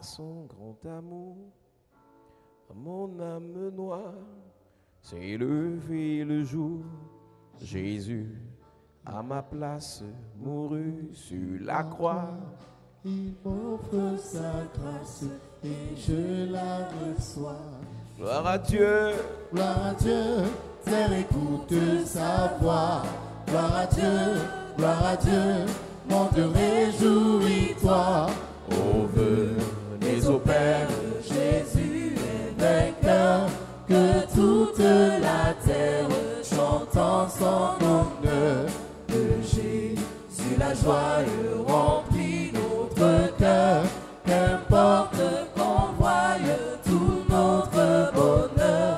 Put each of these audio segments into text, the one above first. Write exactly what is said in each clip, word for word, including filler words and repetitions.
son grand amour, mon âme noire s'est levée le jour. Jésus, à ma place, mourut sur la croix. Il m'offre sa grâce et je la reçois. Gloire à Dieu, gloire à Dieu, terre écoute sa voix. Gloire à Dieu, gloire à Dieu, monde réjouis-toi. Ô venez au Père, Jésus est vainqueur, que toute la terre chante en son honneur. De Jésus la joie remplit notre cœur, qu'importe qu'on voie tout notre bonheur.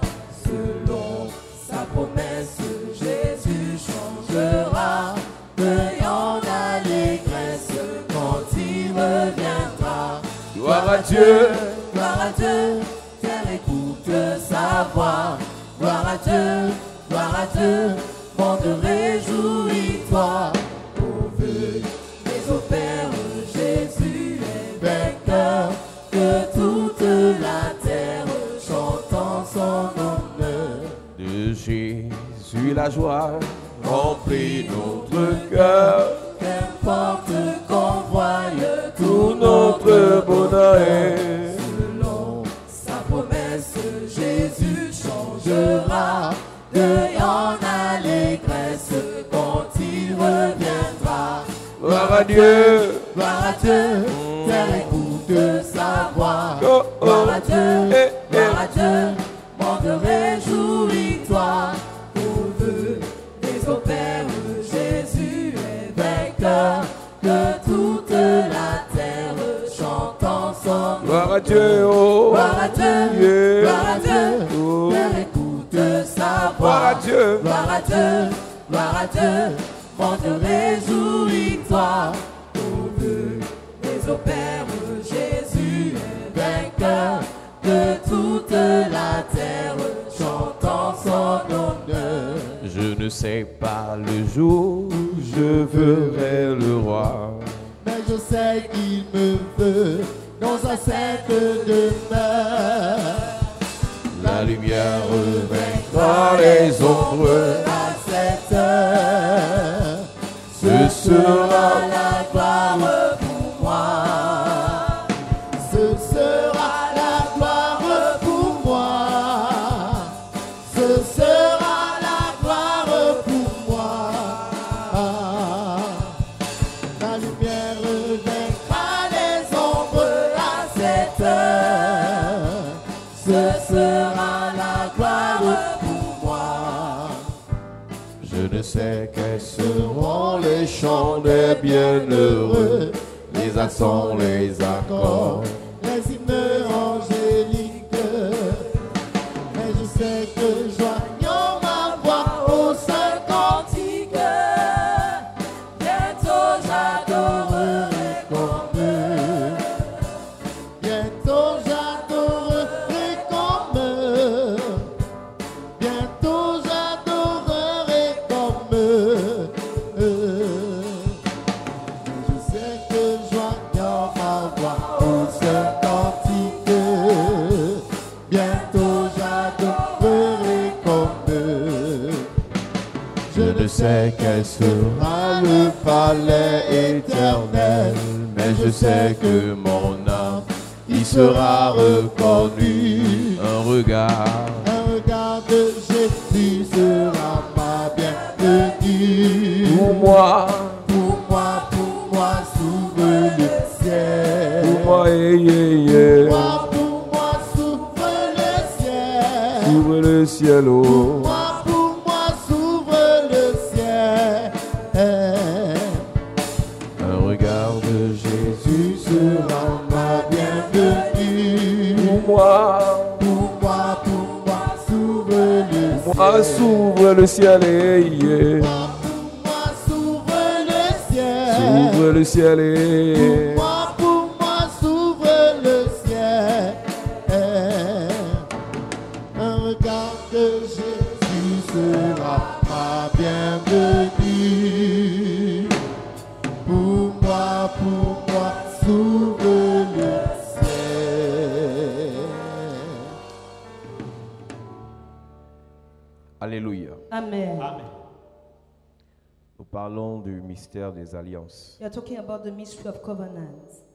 Selon sa promesse, Jésus changera, cueillant l'allégresse quand il reviendra. gloire à Dieu, gloire à Dieu, terre écoute sa voix. Gloire à Dieu, gloire à Dieu, monde réjouis-toi. Ô venez au Père, Jésus est vainqueur, que toute la terre chante en son honneur. de Jésus la joie remplit notre cœur. Qu'importe qu'on voie Tout notre bonheur est selon sa promesse, Jésus changera, cueillant l'allégresse quand il reviendra. gloire à Dieu, Gloire à Dieu, terre écoute sa voix. oh, oh, Gloire à Dieu, eh, eh. gloire à Dieu, monde réjouis-toi. Ô venez au Père, Jésus est vainqueur, que toute la terre chante en son gloire à Dieu, oh, gloire à Dieu, yeah. gloire à Dieu, Oh. terre écoute sa voix. gloire à Dieu, Gloire à Dieu, gloire à Dieu, monde réjouis-toi. Ô venez au Père, Jésus est vainqueur, que toute la terre chante en son honneur. je ne sais pas le jour où je verrai le roi. Mais je sais qu'il me veut dans sa sainte demeure. La lumière vaincra les ombres. À cette heure, Ce sera la gloire pour moi. Ce sera la gloire pour moi. Ce sera la gloire pour moi. La lumière vaincra les ombres à cette heure. Ce sera la gloire pour moi. Je ne sais quels seront les chants des bienheureux, les accents, les accords. Les hymnes angéliques, mais je sais que joignant ma voix au saint cantique, bientôt j'adorerai comme eux. Bientôt j'adorerai comme eux. Bientôt j'adorerai comme eux. Je sais que joignant ma voix au saint cantique, bientôt j'adorerai comme eux. Je ne sais quel sera le palais éternel, mais je sais que mon âme y sera reconnue. Un regard, Un regard de Jésus sera ma bienvenue. pour moi, Pour moi, pour moi, s'ouvre le ciel. pour moi, yeah, yeah, yeah. Moi, pour moi, s'ouvre le ciel. Ouvre le ciel, oh. Moi, pour moi, s'ouvre le ciel. Un regard de Jésus sera Ma bienvenue. pour moi. Pour moi, pour moi, s'ouvre le ciel. Moi s'ouvre le ciel, eh, yeah. Moi, pour moi, s'ouvre le ciel. S'ouvre le ciel, Pour eh. moi, pour moi, s'ouvre le ciel. Un regard de Jésus sera ma bienvenue. Pour moi, pour moi, s'ouvre le ciel. Alléluia. Amen. Amen. Nous parlons du mystère des alliances. We are talking about the mystery of covenants.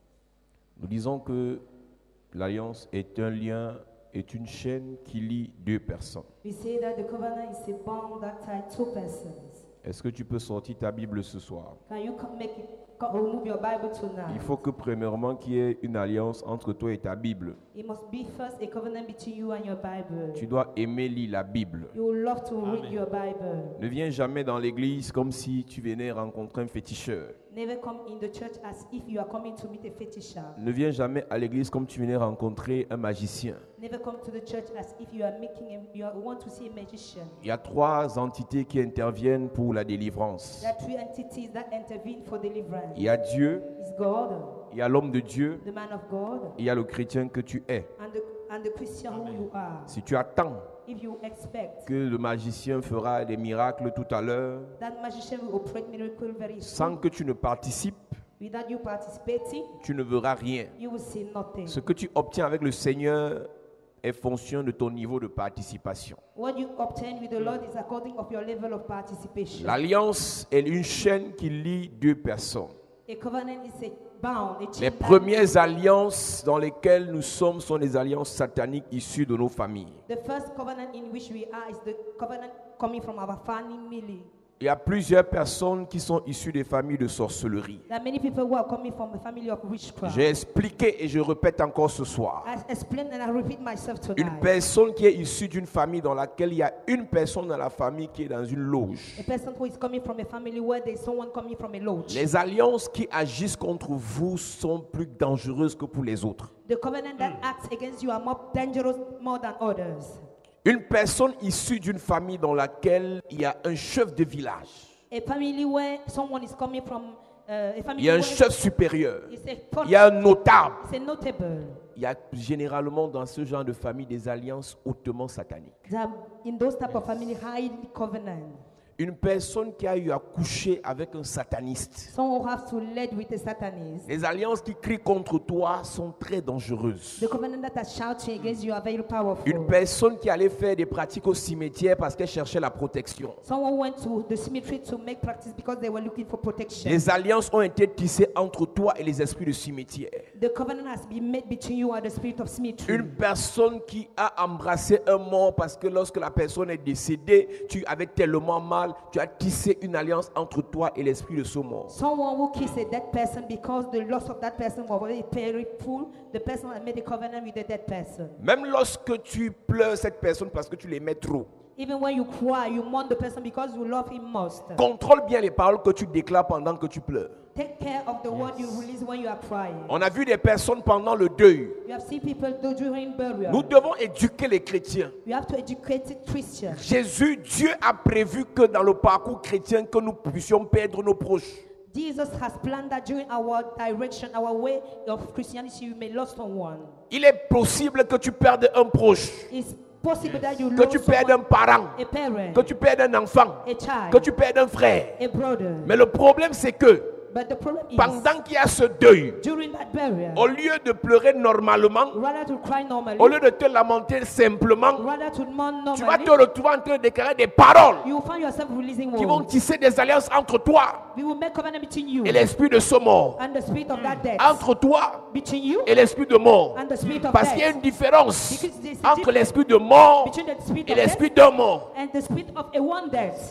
Nous disons que l'alliance est un lien, est une chaîne qui lie deux personnes. We say that the covenant is a bond that ties two persons. Est-ce que tu peux sortir ta Bible ce soir? Can you co- make it, co- remove your Bible tonight? Il faut que premièrement qu'il y ait une alliance entre toi et ta Bible. It must be first a covenant between you and your Bible. Tu dois aimer lire la Bible. You will love to read Amen. your Bible. Ne viens jamais dans l'église comme si tu venais rencontrer un féticheur. Never come in the church as if you are coming to meet a fetisher. Ne viens jamais à l'église comme tu venais rencontrer un magicien. Never come to the church as if you are making a, you are, want to see a magician. Il y a trois entités qui interviennent pour la délivrance. There are three entities that intervene for deliverance. Il y a Dieu, It's God, il y a l'homme de Dieu, the man of God, il y a le chrétien que tu es. and the, and the Christian who you are. Si tu attends If you expect que le magicien fera des miracles tout à l'heure, that magician will operate miracle very sans soon, que tu ne participes, without you participating, tu ne verras rien. you will see nothing. Ce que tu obtiens avec le Seigneur est fonction de ton niveau de participation. What you obtain with the Lord is according of your level of participation. L'alliance est une chaîne qui lie deux personnes. A covenant is a bound, a chain Les that- premières alliances dans lesquelles nous sommes sont des alliances sataniques issues de nos familles. The first covenant in which we are is the covenant coming from our family. Il y a plusieurs personnes qui sont issues des familles de sorcellerie. There are many people who are coming from a family of witchcraft. J'ai expliqué et je répète encore ce soir. I explain and I repeat myself Une tonight. personne qui est issue d'une famille dans laquelle il y a une personne dans la famille qui est dans une loge. A person who is coming from a family where there is someone coming from a lodge. Les alliances qui agissent contre vous sont plus dangereuses que pour les autres. The covenant that acts against you are more dangerous more than others. Une personne issue d'une famille dans laquelle il y a un chef de village, A family where someone is coming from uh, a family il y a un where chef supérieur, it's a, il y a un notable. it's a notable. Il y a généralement dans ce genre de famille des alliances hautement sataniques. There are in those type of family highly covenant. Une personne qui a eu à coucher avec un sataniste. Someone who have to lead with a satanist. Les alliances qui crient contre toi sont très dangereuses. The covenant that are shouting against you are very powerful. Une personne qui allait faire des pratiques au cimetière parce qu'elle cherchait la protection. Someone went to the cemetery to make practice because they were looking for protection. Les alliances ont été tissées entre toi et les esprits de cimetière. The covenant has been made between you and the spirit of cemetery. Une personne qui a embrassé un mort parce que lorsque la personne est décédée, tu avais tellement mal, tu as tissé une alliance entre toi et l'esprit de ce mort. Someone who kissed a dead person because the loss of that person was very painful, the person had made a covenant with the dead person. Même lorsque tu pleures cette personne parce que tu l'aimais trop, Even when you cry, you mourn the person because you love him most. contrôle bien les paroles que tu déclares pendant que tu pleures. Take care of the word you release when you are crying. On a vu des personnes pendant le deuil. You have seen people do during burial. Nous devons éduquer les chrétiens. You have to educate Christians. Jésus, Dieu a prévu que dans le parcours chrétien, que nous puissions perdre nos proches. Jesus has planned that during our direction, our way of Christianity, we may lose someone. Il est possible que tu perdes un proche, It's possible that you que lose tu perdes un someone, parent, a parent, que tu perdes un enfant, a child, que tu perdes un frère. a brother. Mais le problème, c'est que But the problem is, pendant qu'il y a ce deuil, during that burial, au lieu de pleurer normalement, rather to cry normally, au lieu de te lamenter simplement, rather to mourn tu vas normally, te retrouver en train de déclarer des paroles you will find yourself releasing qui vont words. tisser des alliances entre toi We will make covenant between you et l'esprit de ce mort. and the spirit of that death. Entre toi Between you et l'esprit de mort. and the spirit of Parce qu'il y a death. une différence Because there's a entre difference l'esprit de mort between the spirit et of l'esprit death d'un mort. and the spirit of a one death.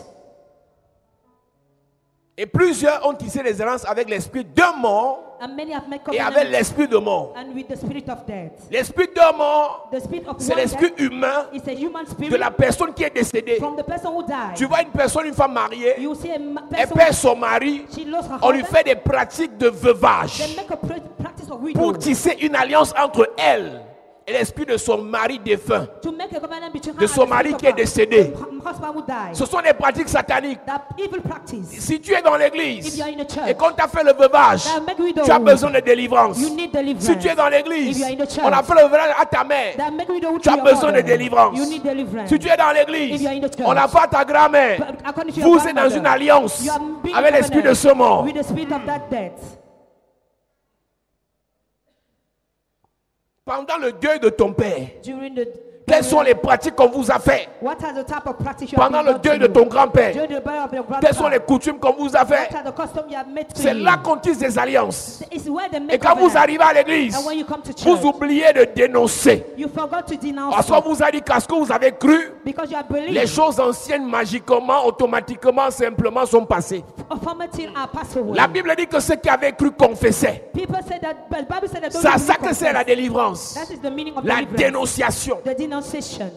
Et plusieurs ont tissé des alliances avec l'esprit d'un mort And many have made et avec covenant l'esprit de mort. and with the spirit of death. L'esprit d'un mort, The spirit of c'est one l'esprit death humain is a human de spirit la personne qui est décédée. from the person who died. Tu vois une personne, une femme mariée, You see a ma- elle person, perd son mari, she lost her on lui husband, fait des pratiques de veuvage they make a pra- practice of pour widow. tisser une alliance entre elle et l'esprit de son mari défunt. To make a covenant between her de and son the mari spirit qui est of décédé. her husband who died. Ce sont des pratiques sataniques. That evil practice. Si tu es dans If l'église you are in a church, et qu'on t'a fait le veuvage, that make widow, tu as besoin de délivrance. you need deliverance. Si tu es dans If l'église, you are in the church, on a fait le veuvage à ta mère, that make widow tu as to your besoin de mother. délivrance. You need deliverance. Si tu es dans If l'église, you are in the church, on a fait à ta grand-mère, but according to your vous êtes dans grandmother, une alliance you are being avec l'esprit de covenant ce mort. with the spirit of that death. Pendant le deuil de ton père, During the Quelles sont les pratiques qu'on vous a fait What are the type of practice you have pendant been le done deuil to de you? ton grand-père? During the burial of your Quelles sont les grandfather. coutumes qu'on vous a fait? What are the customs you have made to C'est you? là qu'on tisse des alliances. It's where they Et make quand vous covenant. arrivez à l'église, And when you come to vous church, oubliez de dénoncer. you forgot to denounce Parce it qu'on vous a dit qu'à ce que vous avez cru, because you have les believed choses anciennes magiquement, automatiquement, simplement sont passées. affirmative are passed away. La Bible dit que ceux qui avaient cru confessaient. People say that, but the Bible said that those C'est who ça believe que c'est la confess. délivrance. That is the meaning of La deliverance. dénonciation. The denunciation.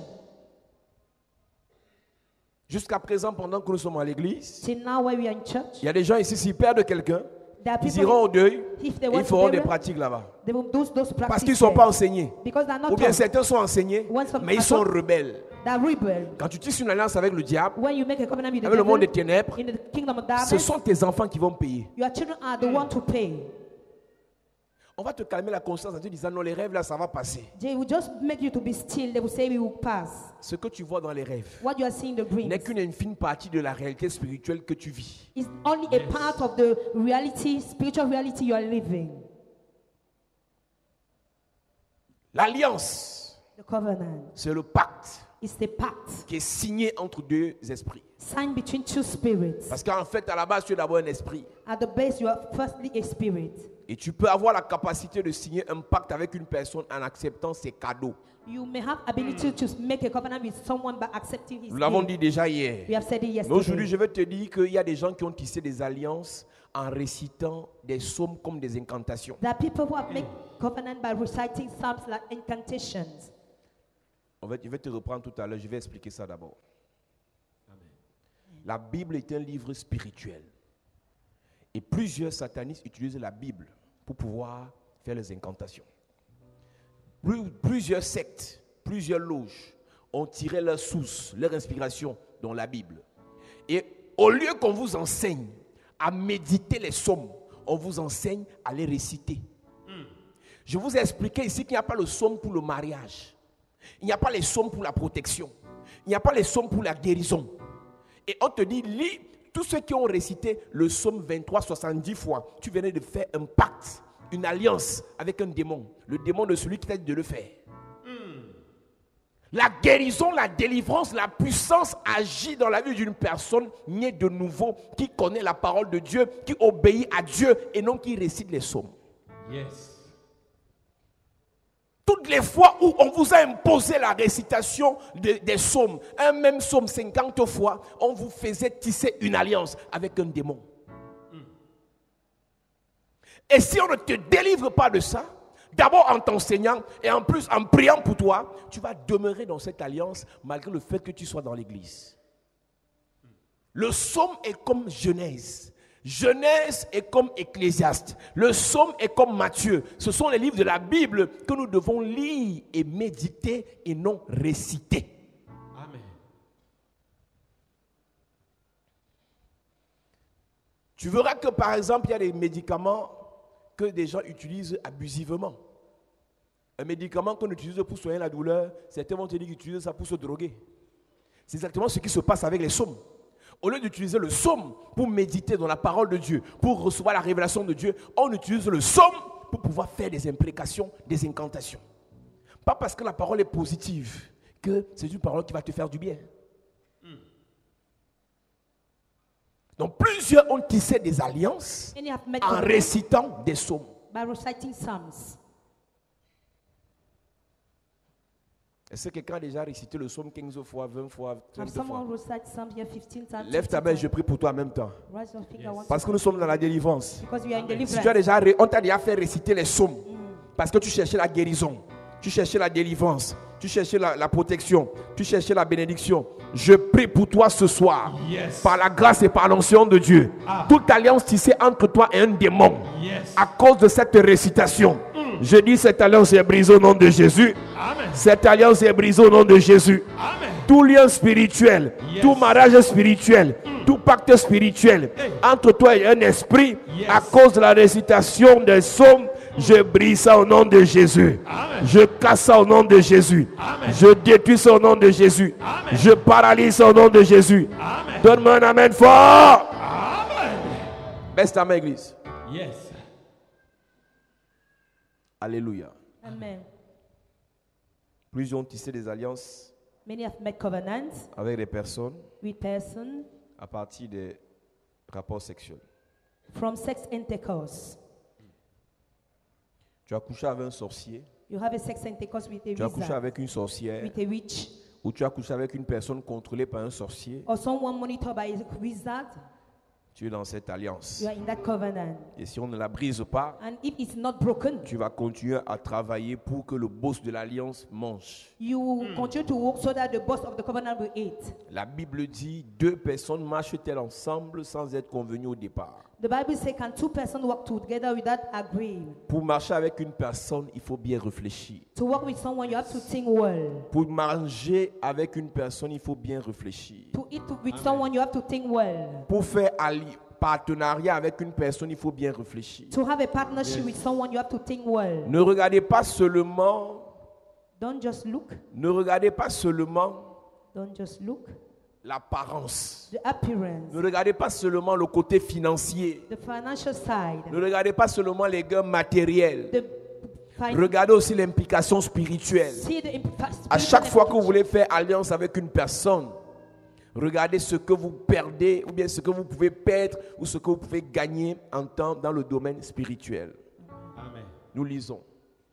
Jusqu'à présent, pendant que nous sommes à l'église, Till now, where we are in church, il y a des gens ici, s'ils perdent quelqu'un, there are ils people, iront au deuil if they et want ils to feront des bury, pratiques là-bas. they will do those Parce practices qu'ils ne sont there. pas enseignés. Because they are not Ou bien taught. certains sont enseignés, When some mais ils are sont taught, rebelles. they are rebel. Quand tu tisses une alliance avec le diable, When you make a covenant with the avec le devil, monde des ténèbres, in the kingdom of ce darkness, sont tes enfants qui vont payer. your children are the one to pay. On va te calmer la conscience en te disant non, les rêves là, ça va passer. They will just make you to be still. They will say we will pass. Ce que tu vois dans les rêves What you are seeing in the dreams n'est qu'une infime partie de la réalité spirituelle que tu vis. is only a part of the reality, spiritual reality you are living. L'alliance, The covenant c'est le pacte is the pact qui est signé entre deux esprits. signed between two spirits. Parce qu'en fait, à la base, tu es d'abord un esprit. At the base, you are firstly a spirit. Et tu peux avoir la capacité de signer un pacte avec une personne en acceptant ses cadeaux. You may have ability to make a covenant with someone by accepting his Nous l'avons gift. dit déjà hier. We have said it Mais aujourd'hui, yesterday. je vais te dire qu'il y a des gens qui ont tissé des alliances en récitant des psaumes comme des incantations. There are people who have made covenant by reciting psalms like incantations. En fait, je vais te reprendre tout à l'heure, je vais expliquer ça d'abord. La Bible est un livre spirituel. Et plusieurs satanistes utilisent la Bible pour pouvoir faire les incantations. Plus- Plusieurs sectes, plusieurs loges ont tiré leur source, leur inspiration dans la Bible. Et au lieu qu'on vous enseigne à méditer les psaumes, on vous enseigne à les réciter. Je vous ai expliqué ici qu'il n'y a pas le psaume pour le mariage. Il n'y a pas les psaumes pour la protection. Il n'y a pas les psaumes pour la guérison. Et on te dit, lis tous ceux qui ont récité le psaume vingt-trois soixante-dix fois. Tu venais de faire un pacte, une alliance avec un démon. Le démon de celui qui t'a dit de le faire. La guérison, la délivrance, la puissance agit dans la vie d'une personne née de nouveau, qui connaît la parole de Dieu, qui obéit à Dieu et non qui récite les psaumes. Yes. Toutes les fois où on vous a imposé la récitation de- des psaumes, un même psaume cinquante fois, on vous faisait tisser une alliance avec un démon. Et si on ne te délivre pas de ça, d'abord en t'enseignant et en plus en priant pour toi, tu vas demeurer dans cette alliance malgré le fait que tu sois dans l'église. Le psaume est comme Genèse. Genèse est comme Ecclésiaste. Le psaume est comme Matthieu. Ce sont les livres de la Bible que nous devons lire et méditer et non réciter. Amen. Tu verras que par exemple, il y a des médicaments que des gens utilisent abusivement. Un médicament qu'on utilise pour soigner la douleur, certains vont te dire qu'ils utilisent ça pour se droguer. C'est exactement ce qui se passe avec les psaumes. Au lieu d'utiliser le psaume pour méditer dans la parole de Dieu, pour recevoir la révélation de Dieu, on utilise le psaume pour pouvoir faire des imprécations, des incantations. Pas parce que la parole est positive que c'est une parole qui va te faire du bien. Donc plusieurs ont tissé des alliances Many have made en covenant récitant des psaumes. by reciting psalms. Est-ce que quelqu'un a déjà récité le psaume quinze fois, vingt fois, Have trente fois? someone recite psalms here fifteen times? Lève ta main, je prie pour toi en même temps. Raise your finger once. Parce que nous sommes dans la délivrance. Because we are in Si tu as deliverance. déjà, ré- on t'a déjà fait réciter les psaumes. Parce que tu cherchais la guérison, tu cherchais la délivrance, tu cherchais la, la protection, tu cherchais la bénédiction. Je prie pour toi ce soir. Yes. Par la grâce et par l'onction de Dieu. Ah. Toute alliance tissée entre toi et un démon. Yes. À cause de cette récitation. Je dis cette alliance est brisée au nom de Jésus. Amen. Cette alliance est brisée au nom de Jésus. Amen. Tout lien spirituel, Yes. tout mariage spirituel, tout pacte spirituel Hey. entre toi et un esprit, Yes. à cause de la récitation des psaumes, je brise ça au nom de Jésus. Amen. Je casse ça au nom de Jésus. Amen. Je détruis ça au nom de Jésus. Amen. Je paralyse ça au nom de Jésus. Amen. Donne-moi un amen fort. Amen. Baisse ta main, église. Yes. Alléluia. Amen. Plusieurs ont tissé des alliances Many have made covenants avec des personnes with persons à partir des rapports sexuels. from sex intercourse. Tu as couché avec un sorcier, You have a sex intercourse with a tu as couché wizard, avec une sorcière, with a witch, ou tu as couché avec une personne contrôlée par un sorcier. or someone monitored by a wizard. Tu es dans cette alliance. You are in that covenant. Et si on ne la brise pas, And if it's not broken, tu vas continuer à travailler pour que le boss de l'alliance mange. you will continue to work so that the boss of the covenant will eat. La Bible dit, deux personnes marchent-elles ensemble sans être convenues au départ. The Bible says, can two persons work together without agreeing? Pour marcher avec une personne, il faut bien réfléchir. To work with someone, you have to think well. Pour manger avec une personne, il faut bien réfléchir. To eat with someone, you have to think well. Pour faire alli- partenariat avec une personne, il faut bien réfléchir. To have a partnership with someone, you have to think well. Ne regardez pas seulement, Don't just look. ne regardez pas seulement Don't just look. l'apparence. The appearance, Ne regardez pas seulement le côté financier. the financial side, Ne regardez pas seulement les gains matériels. the fin- Regardez aussi l'implication spirituelle. see the imp- À chaque spiritual fois que vous implication. voulez faire alliance avec une personne, regardez ce que vous perdez ou bien ce que vous pouvez perdre ou ce que vous pouvez gagner en temps dans le domaine spirituel. Amen. Nous lisons.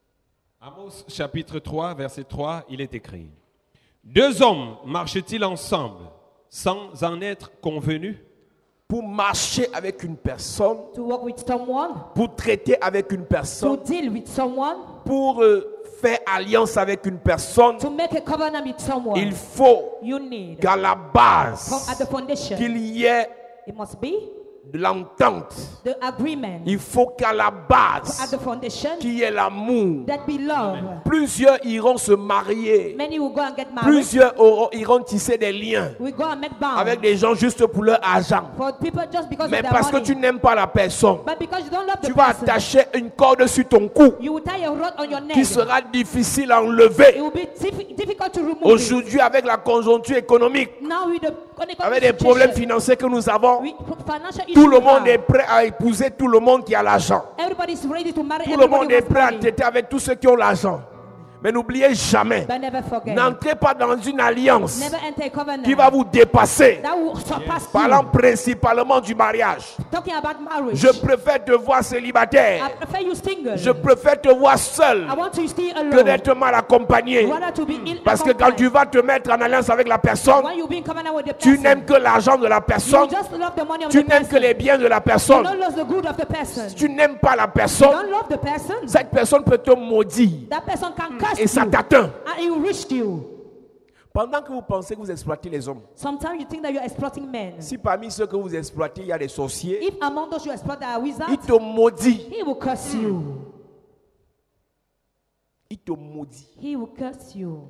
Amos chapitre trois, verset trois, il est écrit. Deux hommes marchent-ils ensemble sans en être convenus? Pour marcher avec une personne, To work with someone, pour traiter avec une to personne, deal with someone, pour euh, faire alliance avec une personne, to make a covenant with someone, il faut you need qu'à la from base, at the foundation, qu'il y ait it must be de l'entente. the agreement. Il faut qu'à la At base, the foundation, qu'il y ait l'amour. that be love. Plusieurs iront se marier. Many will go and get married. Plusieurs auront- iront tisser des liens We go and make bonds avec des gens juste pour leur argent. for people just because Mais of their parce que money. tu n'aimes pas la personne, But because you don't love tu the vas person, attacher une corde sur ton cou you will tie a rod on your neck. qui sera difficile à It enlever. will be diffi- difficult to remove it. Aujourd'hui, avec la conjoncture économique, Now with the economic avec les situation, problèmes financiers que nous avons, with financial tout issues le monde now, est prêt à épouser tout le monde qui a l'argent. everybody is ready to marry Tout le everybody monde est who prêt has à money. traiter avec tous ceux qui ont l'argent. Mais n'oubliez jamais, But never forget. n'entrez pas dans une alliance Never enter a covenant qui va vous dépasser. that will surpass Parlant you. principalement du mariage. Talking about marriage. Je préfère te voir célibataire. I prefer you single. Je préfère te voir seul I want to stay que alone. d'être mal accompagné. Rather to be ill Parce que quand tu vas te mettre en alliance avec la personne, when you be in covenant with the tu person, n'aimes que l'argent de la you personne, just love the money of tu the n'aimes que person. les biens de la You personne. don't love the good of the person. Tu n'aimes pas la You personne, don't love the person. cette personne peut te maudire That person can curse et ça you t'atteint. and it will reach you. Pendant que vous pensez que vous exploitez les hommes, Sometimes you think that you're exploiting men. si parmi ceux que vous exploitez, il y a des sorciers, If among those you exploit are wizards, ils te maudissent. he will curse you. Ils te maudissent. He will curse you.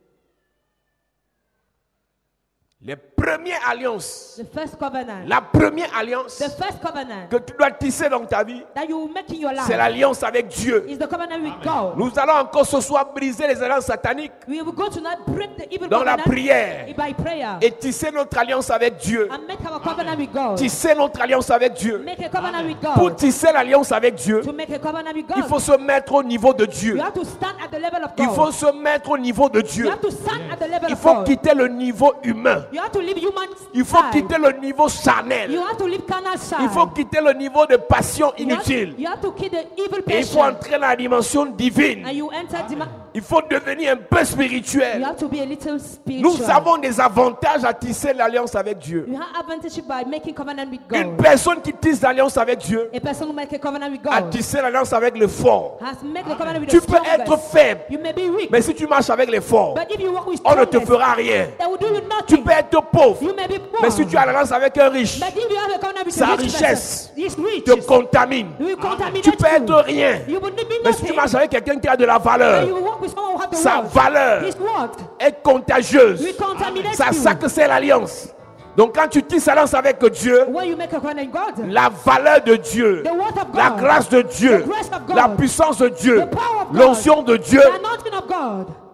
Les premières alliances, The first covenant. la première alliance The first covenant que tu dois tisser dans ta vie, that you will make in your life c'est l'alliance avec Dieu. is the covenant with God. Nous allons encore ce soir briser les alliances sataniques We will go tonight break the evil dans la covenant prière by prayer et tisser notre alliance avec Dieu. and make our covenant with God. Tisser notre alliance avec Dieu. Make a covenant with Pour God. tisser l'alliance avec Dieu, To make a covenant with il God, faut se mettre au niveau de Dieu. you have to stand at the level of Il faut God. se mettre au niveau de You Dieu. have to stand at the level Il of faut God. quitter le niveau humain. You have to leave human Il faut side. quitter le niveau charnel. You have to leave carnal side. Il faut quitter le niveau de passion You have, inutile. you have to kill the evil Et il faut passion. entrer dans la dimension divine. And you enter dema- Il faut devenir un peu You spirituel. have to be a little spiritual. Nous avons des avantages à tisser l'alliance avec Dieu. You have advantage by making covenant with Une God. personne qui tisse l'alliance avec Dieu A person who make a covenant with a God tissé l'alliance avec le fort. has made the covenant with Tu the peux être strongest. faible, You may be weak, mais si tu marches avec les forts, but if you walk with on ne te strongest, fera rien. they will do you Tu nothing. peux être pauvre, You may be poor, mais si tu as l'alliance avec un riche, but if you have a covenant with sa a rich richesse person, this te riches contamine. will contaminate Tu peux you. être rien, You will be mais si tu nothing. marches avec quelqu'un qui a de la But valeur, you will walk with someone who has the sa word. valeur His word est contagieuse. will contaminate Ça, you. ça que c'est l'alliance. Donc quand tu tisses l'alliance avec Dieu, When you make a covenant with God, la valeur de Dieu, the word of God, la grâce de Dieu, the grace of God, la puissance de Dieu, the power of God, l'onction de Dieu the anointing of God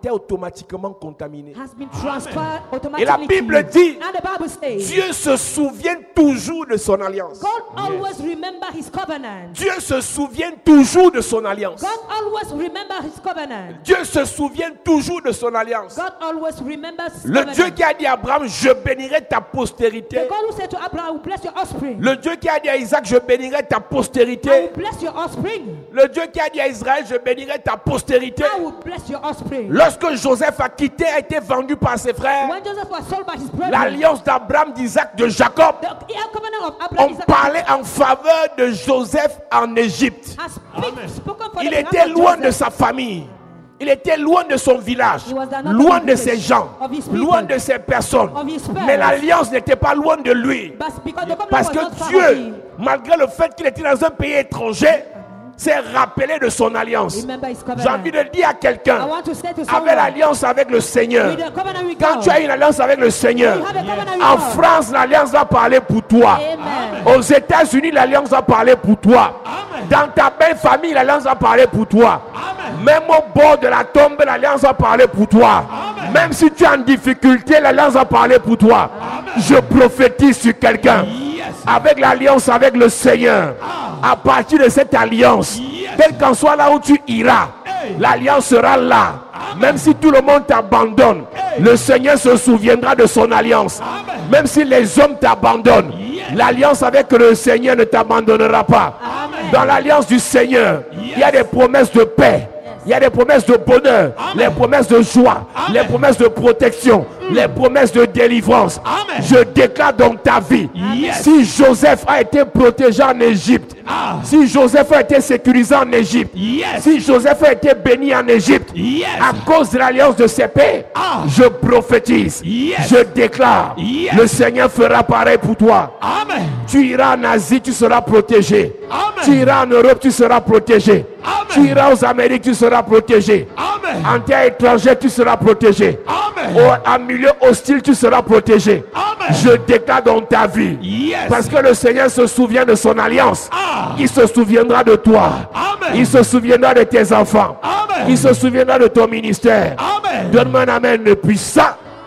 était automatiquement contaminé. has been transferred Et automatically la to Bible you. dit, And the Bible says, Dieu se souvient toujours de son alliance. God always remember his covenant. Dieu se souvient toujours de son alliance. God always remember his covenant. Dieu se souvient toujours de son alliance. God always remembers his Le covenant. Dieu qui a dit à Abraham, je bénirai ta postérité. The God who said to Abraham, I will bless your offspring. Le Dieu qui a dit à Isaac, je bénirai ta I will postérité. bless your offspring. Le Dieu qui a dit à Israël, je bénirai ta postérité. I will bless your offspring. Lorsque Joseph a quitté, a été vendu par ses frères, When Joseph was sold by his brethren, l'alliance d'Abraham, d'Isaac, de Jacob, the covenant of Abraham on Isaac, parlait en faveur de Joseph en Égypte. has speak, spoken for Il the était behalf of loin de Joseph. sa famille. Il était loin de son village, He was not loin of de his ses village, gens, of his people, loin de ses personnes. of his parents. Mais l'alliance n'était pas loin de lui. But because the covenant Parce was que not far from Dieu, him, malgré le fait qu'il était dans un pays étranger, s'est rappelé de son alliance. remember his J'ai envie covenant. de dire à I quelqu'un, want to say to avec someone, l'alliance avec le Seigneur, with the covenant with quand God, tu as une alliance avec le Seigneur, you have a covenant with en God. France, l'alliance va parler pour toi. Amen. Aux États-Unis, l'alliance va parler pour toi. Dans ta belle famille, l'alliance va parler pour toi. Même au bord de la tombe, l'alliance va parler pour toi. Même si tu es en difficulté, l'alliance va parler pour toi. Je prophétise sur quelqu'un. Avec l'alliance avec le Seigneur, à partir de cette alliance, quel qu'en soit là où tu iras, l'alliance sera là. Même si tout le monde t'abandonne, le Seigneur se souviendra de son alliance. Même si les hommes t'abandonnent, l'alliance avec le Seigneur ne t'abandonnera pas. Dans l'alliance du Seigneur, il y a des promesses de paix. Il y a des promesses de bonheur, les promesses de joie, les promesses de protection, les promesses de délivrance. Je déclare dans ta vie, si Joseph a été protégé en Égypte, si Joseph a été sécurisé en Égypte, si Joseph a été béni en Égypte, à cause de l'alliance de ses pères, je prophétise, je déclare, le Seigneur fera pareil pour toi. Tu iras en Asie, tu seras protégé. Tu iras en Europe, tu seras protégé. Tu iras aux Amériques, tu seras protégé. En terre étrangère, tu seras protégé. Au, en milieu hostile, tu seras protégé. Je déclare dans ta vie. Parce que le Seigneur se souvient de son alliance. Il se souviendra de toi. Il se souviendra de tes enfants. Il se souviendra de ton ministère. Donne-moi un amen puissant.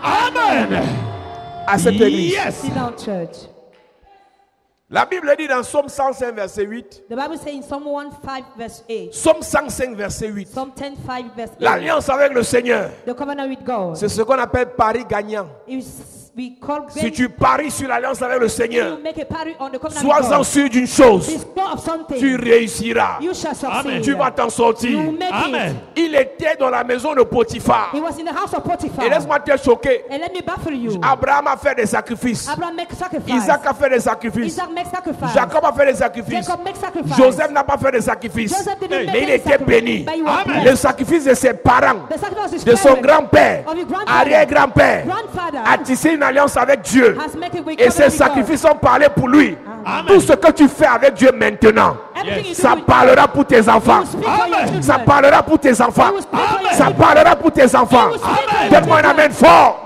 Amen. À cette église. Sit down, church. La Bible dit dans Psaume cent cinq, verset huit. The Bible says in Psalm one five verse eight. Psaume cent cinq, verset huit. Psalm ten five verse eight. L'alliance avec le Seigneur, The covenant with God. c'est ce qu'on appelle pari gagnant. Is we call Si tu paries sur l'alliance avec le Seigneur, you make a party on the covenant with sois-en God. sûr d'une chose, Be sure of something. tu réussiras. You shall succeed. Tu vas t'en sortir. You will make Amen. it. Il était dans la maison de Potiphar. He was in the house of Potiphar. Et laisse-moi te choquer. And let me baffle you. Abraham a fait des sacrifices. Abraham make sacrifice. Isaac a fait des sacrifices. Isaac make sacrifice. Jacob a fait des sacrifices. Jacob make sacrifice. Joseph n'a pas fait de sacrifices. Joseph didn't make Mais il any était sacrifice, béni. but he was blessed. Le sacrifice de ses parents, The sacrifice of his de son parents, grand-père, of his grandfather, arrière-grand-père, grandfather, a tissé une alliance avec Dieu. has made a way Et ces sacrifices ont parlé pour lui. Tout ce que tu fais avec Dieu maintenant, ça parlera pour tes enfants. Ça parlera pour tes enfants. Ça parlera pour tes enfants. Donne-moi un amen fort.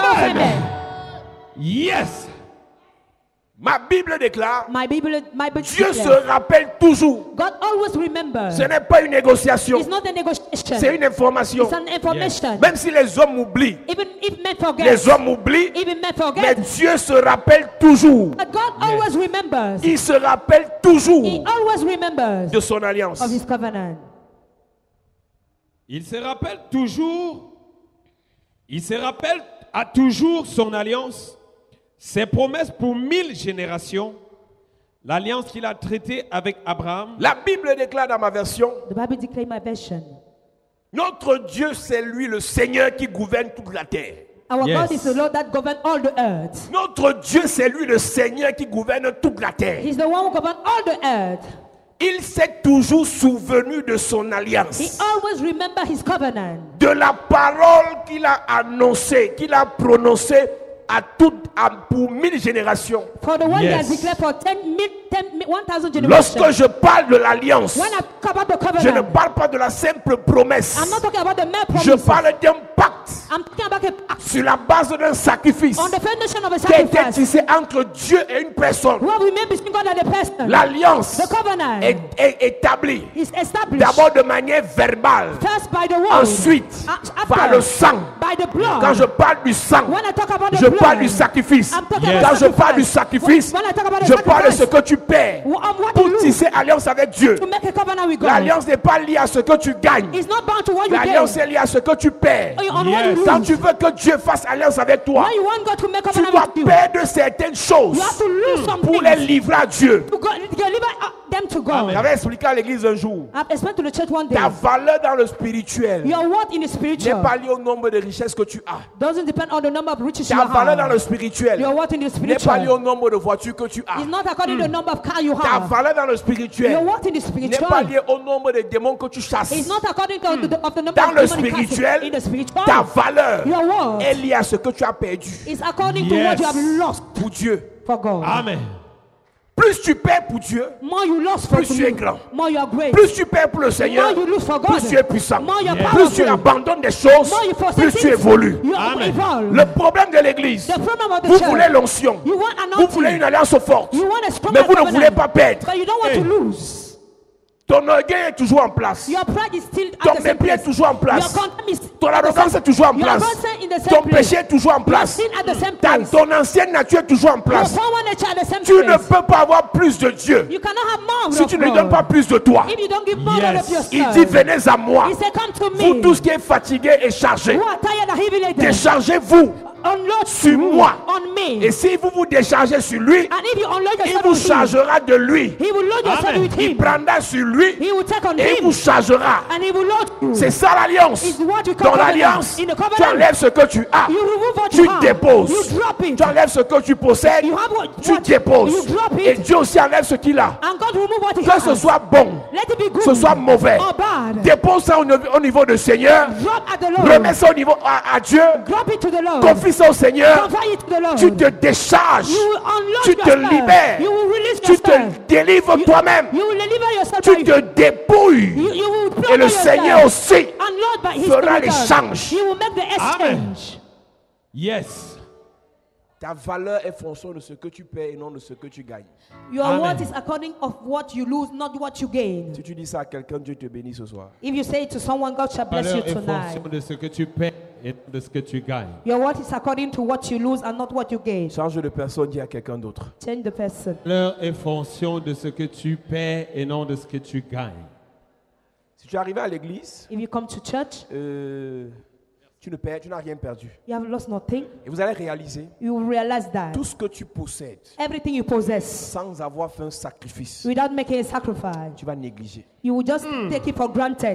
Yes. Ma Bible déclare, My Bible, my Bible Dieu se declares, rappelle toujours. God always remembers. Ce n'est pas une négociation, It's not a negotiation. c'est une information. It's an information. Même si les hommes oublient, Even if men forget, les hommes oublient, even men mais forget, Dieu se rappelle toujours. but God always remembers. Il se rappelle toujours He always remembers de son alliance. of his covenant. Il se rappelle toujours, il se rappelle à toujours son alliance, ses promesses pour mille générations, l'alliance qu'il a traitée avec Abraham. La Bible déclare dans ma version, The Bible declares my version. notre Dieu, c'est lui le Seigneur qui gouverne toute la terre. Our Yes. God is the Lord that governs all the earth. Notre Dieu, c'est lui le Seigneur qui gouverne toute la terre. He's the one who governs all the earth. Il s'est toujours souvenu de son He alliance, always remembers his covenant. de la parole qu'il a annoncée, qu'il a prononcée à toutes, à- pour mille générations. For the one he has Yes. declared for ten mil, ten, one thousand generations. Lorsque je parle de l'alliance, When I talk about the covenant, je ne parle pas de la simple promesse. I'm not talking about the mere Je promises. parle d'un pacte I'm talking about a, sur la base d'un sacrifice on the foundation of a qui a été sacrifice. tissé entre Dieu et une personne. What we made between God and the person. L'alliance The covenant est, est établie is established d'abord de manière verbale, first by the word, ensuite a- par after, le sang. by the blood. Quand je parle du sang, When I talk about the je blood, parle du sacrifice. I'm talking Yes. about Quand je parle du sacrifice. sacrifice, When I talk about the je parle de ce sacrifice, que tu perds Wh- um, what pour you lose tisser alliance avec Dieu. to make a covenant with God. L'alliance n'est pas liée à ce que tu gagnes. It's not bound to what you gain. L'alliance est liée à ce que tu perds. On Yes. what you Quand lose. tu veux que Dieu fasse alliance avec toi, When you want God to make tu covenant dois with you, perdre certaines choses you have to lose some pour things les livrer à Dieu. to go, deliver uh, them to God. J'avais expliqué à l'église un jour, I've explained to the church one day. ta valeur dans le spirituel Your worth in the n'est spiritual pas liée au nombre de richesses que tu as. doesn't depend on the number of riches you Ta valeur dans have. le spirituel Your worth in the n'est pas liée au spiritual nombre de voitures que tu as. is not according to the number of car you Ta have. valeur dans le Your spirituel worth in the n'est spiritual pas liée au nombre de démons que tu chasses. is not according to the, of the number Dans of le demonic castles. spirituel, In the spiritual, ta valeur your worth est liée à ce que tu as perdu is according to Yes. what you have lost pour Dieu. for God. Amen. Plus tu perds pour Dieu, More you lost for plus tu es you, grand. more you are great. Plus tu perds pour le Seigneur, More you lose for God, plus tu es puissant. more you are Yes. Plus tu powerful. abandonnes des choses, More you forsake plus tu things, évolues. you Amen. evolve. Le problème de l'église, The problem of the vous church, voulez l'onction, you want vous anointing, voulez une alliance forte, you want a strong mais vous ne covenant, voulez pas perdre. but you don't want Hey. to lose. Ton orgueil est toujours en place. Your pride is still Ton at the same mépris est place. toujours en Your place. contempt is Ton arrogance est toujours en your place. arrogance in the same Ton place. péché est toujours en Your place. sin at the same Ta- place. Ton ancienne nature est toujours en Your place. former nature at the same Tu ne place. peux pas avoir plus de Dieu You cannot have more si of tu ne God. donnes pas plus de toi. If you don't give more Yes. of yourself. Il dit venez à moi, He said, come to vous me. tous qui êtes fatigués et chargés. Who are tired and heavy laden. Déchargez-vous Unload sur me, moi. on me. Et si vous vous déchargez sur lui, And if you unload il yourself vous on him, chargera de lui. he will load yourself Amen. with Il him. prendra sur lui He will take on et il him. vous chargera. And he will load you. C'est ça l'alliance. It's what you call Dans covenant. l'alliance, In the tu covenant, enlèves ce que tu as. you remove what Tu you have. déposes. You drop it. Tu enlèves ce que tu possèdes. You have what, Tu what déposes. you drop Et it. Dieu aussi enlève ce qu'il a. And God will remove what he Que ce has. soit bon, Let it be good. que ce soit mauvais. Or bad. Dépose ça au niveau, au niveau du Seigneur. Drop at the Lord. Remets ça au niveau à, à Dieu. Drop it to the Lord. Confie ça au Seigneur. Confide it to the Lord. Tu te décharges. You will unload Tu te yourself. libères. You will release Tu yourself. te délivres You- toi-même. You will deliver yourself. Tu by- te dépouilles. You, you will Et plunder le yourself. Seigneur aussi And Lord, by his fera Spirit, l'échange. he will make the Amen. exchange. Yes. Ta valeur est fonction de ce que tu paies et non de ce que tu gagnes. Your Amen. worth is according of what you lose, not what you gain. Si tu dis ça à quelqu'un, Dieu te bénit ce soir. If you say it to someone, God shall bless you Valeur est tonight. fonction de ce que tu paies et de ce que tu gagnes. Your worth is according to what you lose and not what you gain. Change de personne, dis à quelqu'un d'autre. Change the person. Valeur est fonction de ce que tu paies et non de ce que tu gagnes. Si tu es arrivé à l'église, If you come to church, euh, tu ne perds, tu n'as rien perdu. you have lost nothing. Et vous allez réaliser You will realize that tout ce que tu possèdes everything you possess, sans avoir fait un sacrifice, without making a sacrifice, tu vas négliger. you will just take it for granted.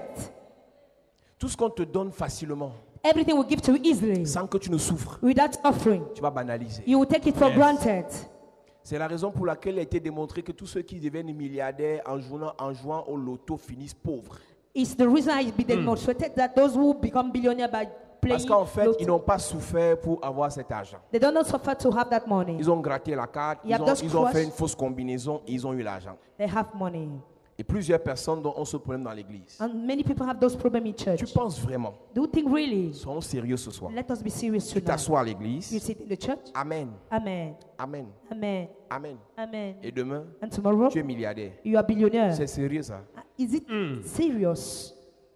Tout ce qu'on te donne facilement, Everything will give to you easily, sans que tu ne souffres, without offering. tu vas banaliser. You will take it for Yes. granted. C'est la raison pour laquelle il a été démontré que tous ceux qui deviennent milliardaires en jouant, en jouant au loto finissent pauvres. It's the reason it's been demonstrated that those who become billionaires by Parce playing qu'en fait, lotto, ils n'ont pas souffert pour avoir cet argent. they don't not suffer to have that money. Ils ont gratté la carte, You ils have ont, just ils ont fait crushed. une fausse combinaison, ils ont eu l'argent. They have money. Et plusieurs personnes ont ce problème dans l'église. And many people have those problems in church. Tu penses vraiment? Do you think really? Soyons sérieux ce soir. Let us be serious Tu tonight. t'assois à You l'église. sit in the church. Amen. Amen. Amen. Amen. Amen. Amen. Et demain, And tomorrow, tu es milliardaire. you are billionaire. C'est sérieux ça? Is it serious?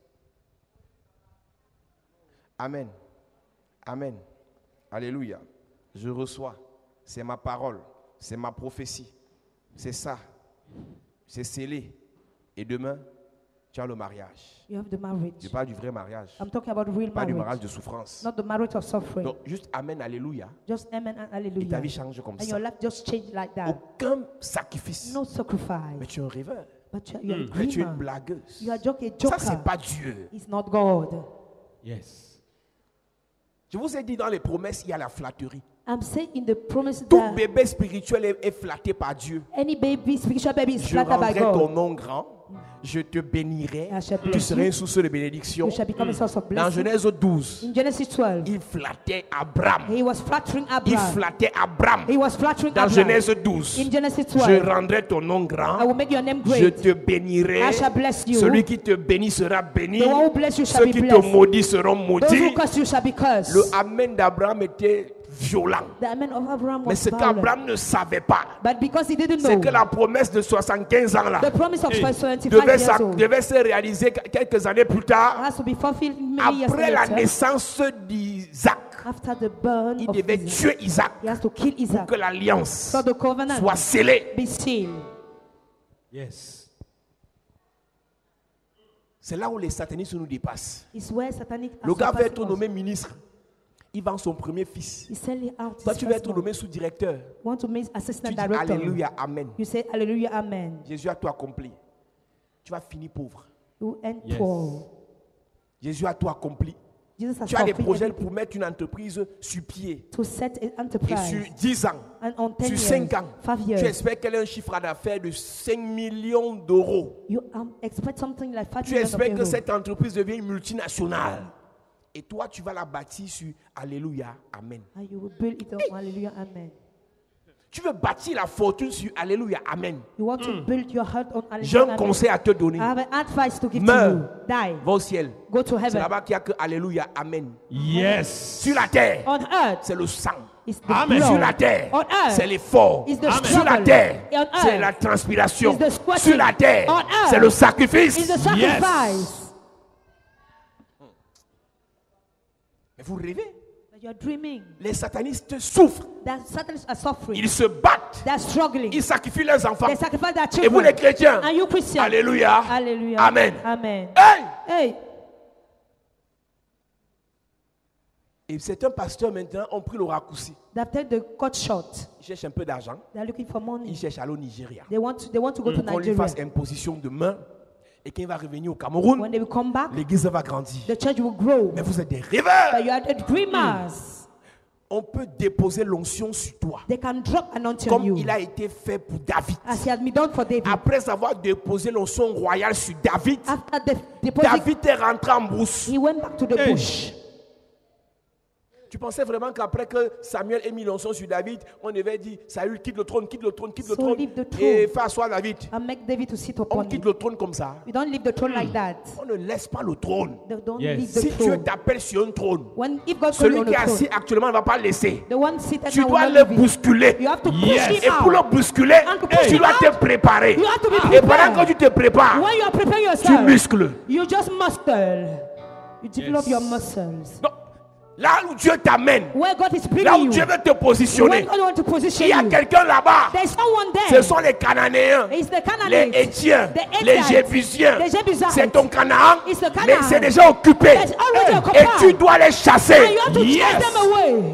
Amen. Amen. Alléluia. Je reçois. C'est ma parole. C'est ma prophétie. C'est ça. C'est scellé. Et demain, tu as le mariage. You have the marriage. Je parle du vrai mariage. I'm talking about real Pas du mariage marriage, de souffrance. not the marriage of suffering. Donc, juste Amen, Alléluia. Just amen and Et ta hallelujah. vie change comme And ça. your life just changed like that. Aucun sacrifice. No Mais sacrifice. tu es un rêveur. But you are, you are a Mais tu es une dreamer. blagueuse. You are just a Ça, joker. c'est pas Dieu. It's not God. Yes. Je vous ai dit, dans les promesses, il y a la flatterie. I'm saying in the promise Tout that bébé spirituel est, est flatté par Dieu. any baby, spiritual baby is Je flattered by rendrai ton God. nom grand. Je te bénirai. I shall Tu bless serais you. une source de bénédiction. You shall become a source of Dans blessing. Genèse douze, In Genesis twelve, il flattait Abraham. he was flattering Il Abraham. flattait Abraham. He was flattering Dans Abraham. Genèse douze, In Genesis je twelve, rendrai ton nom I grand. will make your name Je great. te bénirai. I shall bless you. Celui qui te bénit sera béni. The one who bless you shall Ceux be qui te blessed. maudissent seront Those who maudits. curse you shall be cursed. Le Amen d'Abraham était violent. The amen of Abraham Mais was ce violent. qu'Abraham ne savait pas, But because he didn't c'est know, que la promesse de soixante-quinze ans là the promise of twenty-five devait, years s'a- old devait se réaliser quelques années plus tard, has to be fulfilled many years après la later. naissance d'Isaac. After the burn Il of devait Isaac, tuer Isaac he has to kill pour Isaac que l'alliance so the covenant soit scellée. be sealed. Yes. C'est là où les satanistes nous dépassent. It's where satanic Le gars veut être surpassing us. nommé ministre. Il vend son premier fils. He's selling out Toi, his tu veux first être born. nommé sous-directeur. You want to make assistant Tu dis director. Alléluia, Amen. You say Hallelujah, Amen. Jésus a tout accompli. Tu vas finir pauvre. You end Yes. poor. Jésus a tout accompli. Jesus has Tu as des fulfilled projets everything pour mettre une entreprise sur pied. to set an Et enterprise. sur dix ans, And on ten sur years, cinq ans, five tu years, espères qu'elle ait un chiffre d'affaires de cinq millions d'euros. you um, expect something like five Tu million of espères que euros. cette entreprise devienne une multinationale. Et toi, tu vas la bâtir sur Alléluia, Amen. And you will build it on Hallelujah, Amen. Tu veux bâtir la fortune sur Alléluia, Amen. You want to build your heart on J'ai Hallelujah, un Amen. conseil à te donner. I have an advice to give Meurs. to you. Die. Va au ciel. Go to C'est heaven. là-bas qu'il n'y a que Alléluia, Amen. Yes. Sur la terre, On earth c'est le sang. is the Amen. blood. Sur la terre, On earth c'est l'effort. is the Sur la struggle. terre, On earth c'est la transpiration. is the sweating. Sur la terre, On earth c'est le sacrifice. is the sacrifice. Mais vous rêvez. But you're dreaming Les satanistes souffrent. that Satanists are suffering. Ils se battent. They're struggling. Ils sacrifient leurs enfants. They sacrifice their Et vous children. les chrétiens, And you Christians. Alléluia. Hallelujah. Amen. Amen. Hey! Hey, Et certains pasteurs maintenant ont pris le raccourci. they've taken the cut short. Ils cherchent un peu d'argent. They're looking for Ils money. cherchent à aller au Nigeria. They want to, they want to go to Qu'on lui Nigeria. fasse imposition demain. Et quand il va revenir au Cameroun, When they will come back, l'église va grandir. the church will grow. Mais vous êtes des But rêveurs. you are the dreamers. On peut déposer l'onction sur toi. They can drop anointing on Comme you. il a été fait pour David. As he has been done for David. Après avoir déposé l'onction royale sur David, After the deposit, David est rentré en brousse. he went back to the Hey. bush. Tu pensais vraiment qu'après que Samuel ait mis l'onction sur David, on devait dire Saül quitte le trône, quitte le trône, quitte le So trône leave the throne. et fais asseoir David. And make David to sit On upon quitte it. le trône comme ça. You don't leave the throne like that. On ne laisse pas le trône. They don't Yes. leave the Si Dieu throne. t'appelle sur un trône, When if God calls you celui on qui est the assis throne, actuellement ne va pas le laisser. the one seated Tu now will dois not le leave it. bousculer. You have to push Yes. him Et pour le out. bousculer, And to push tu him dois out, te préparer. you have to be Et pendant prepared. que tu te prépares, When you are preparing tu yourself, muscles. you just muscle. You develop Yes. your muscles. Non. Là où Dieu t'amène, Where God is là où bringing Dieu you, veut te positionner, when God wants to position il y a you, quelqu'un là-bas. there's someone Ce there. sont les Cananéens, It's the les Canaanites, Étiens, the les Hittites, Jébusiens. the Jebusites. C'est ton Canaan, It's the mais Canaan. c'est déjà occupé. That's already Et occupied. tu dois les And chasser. you have to Yes. chase them away.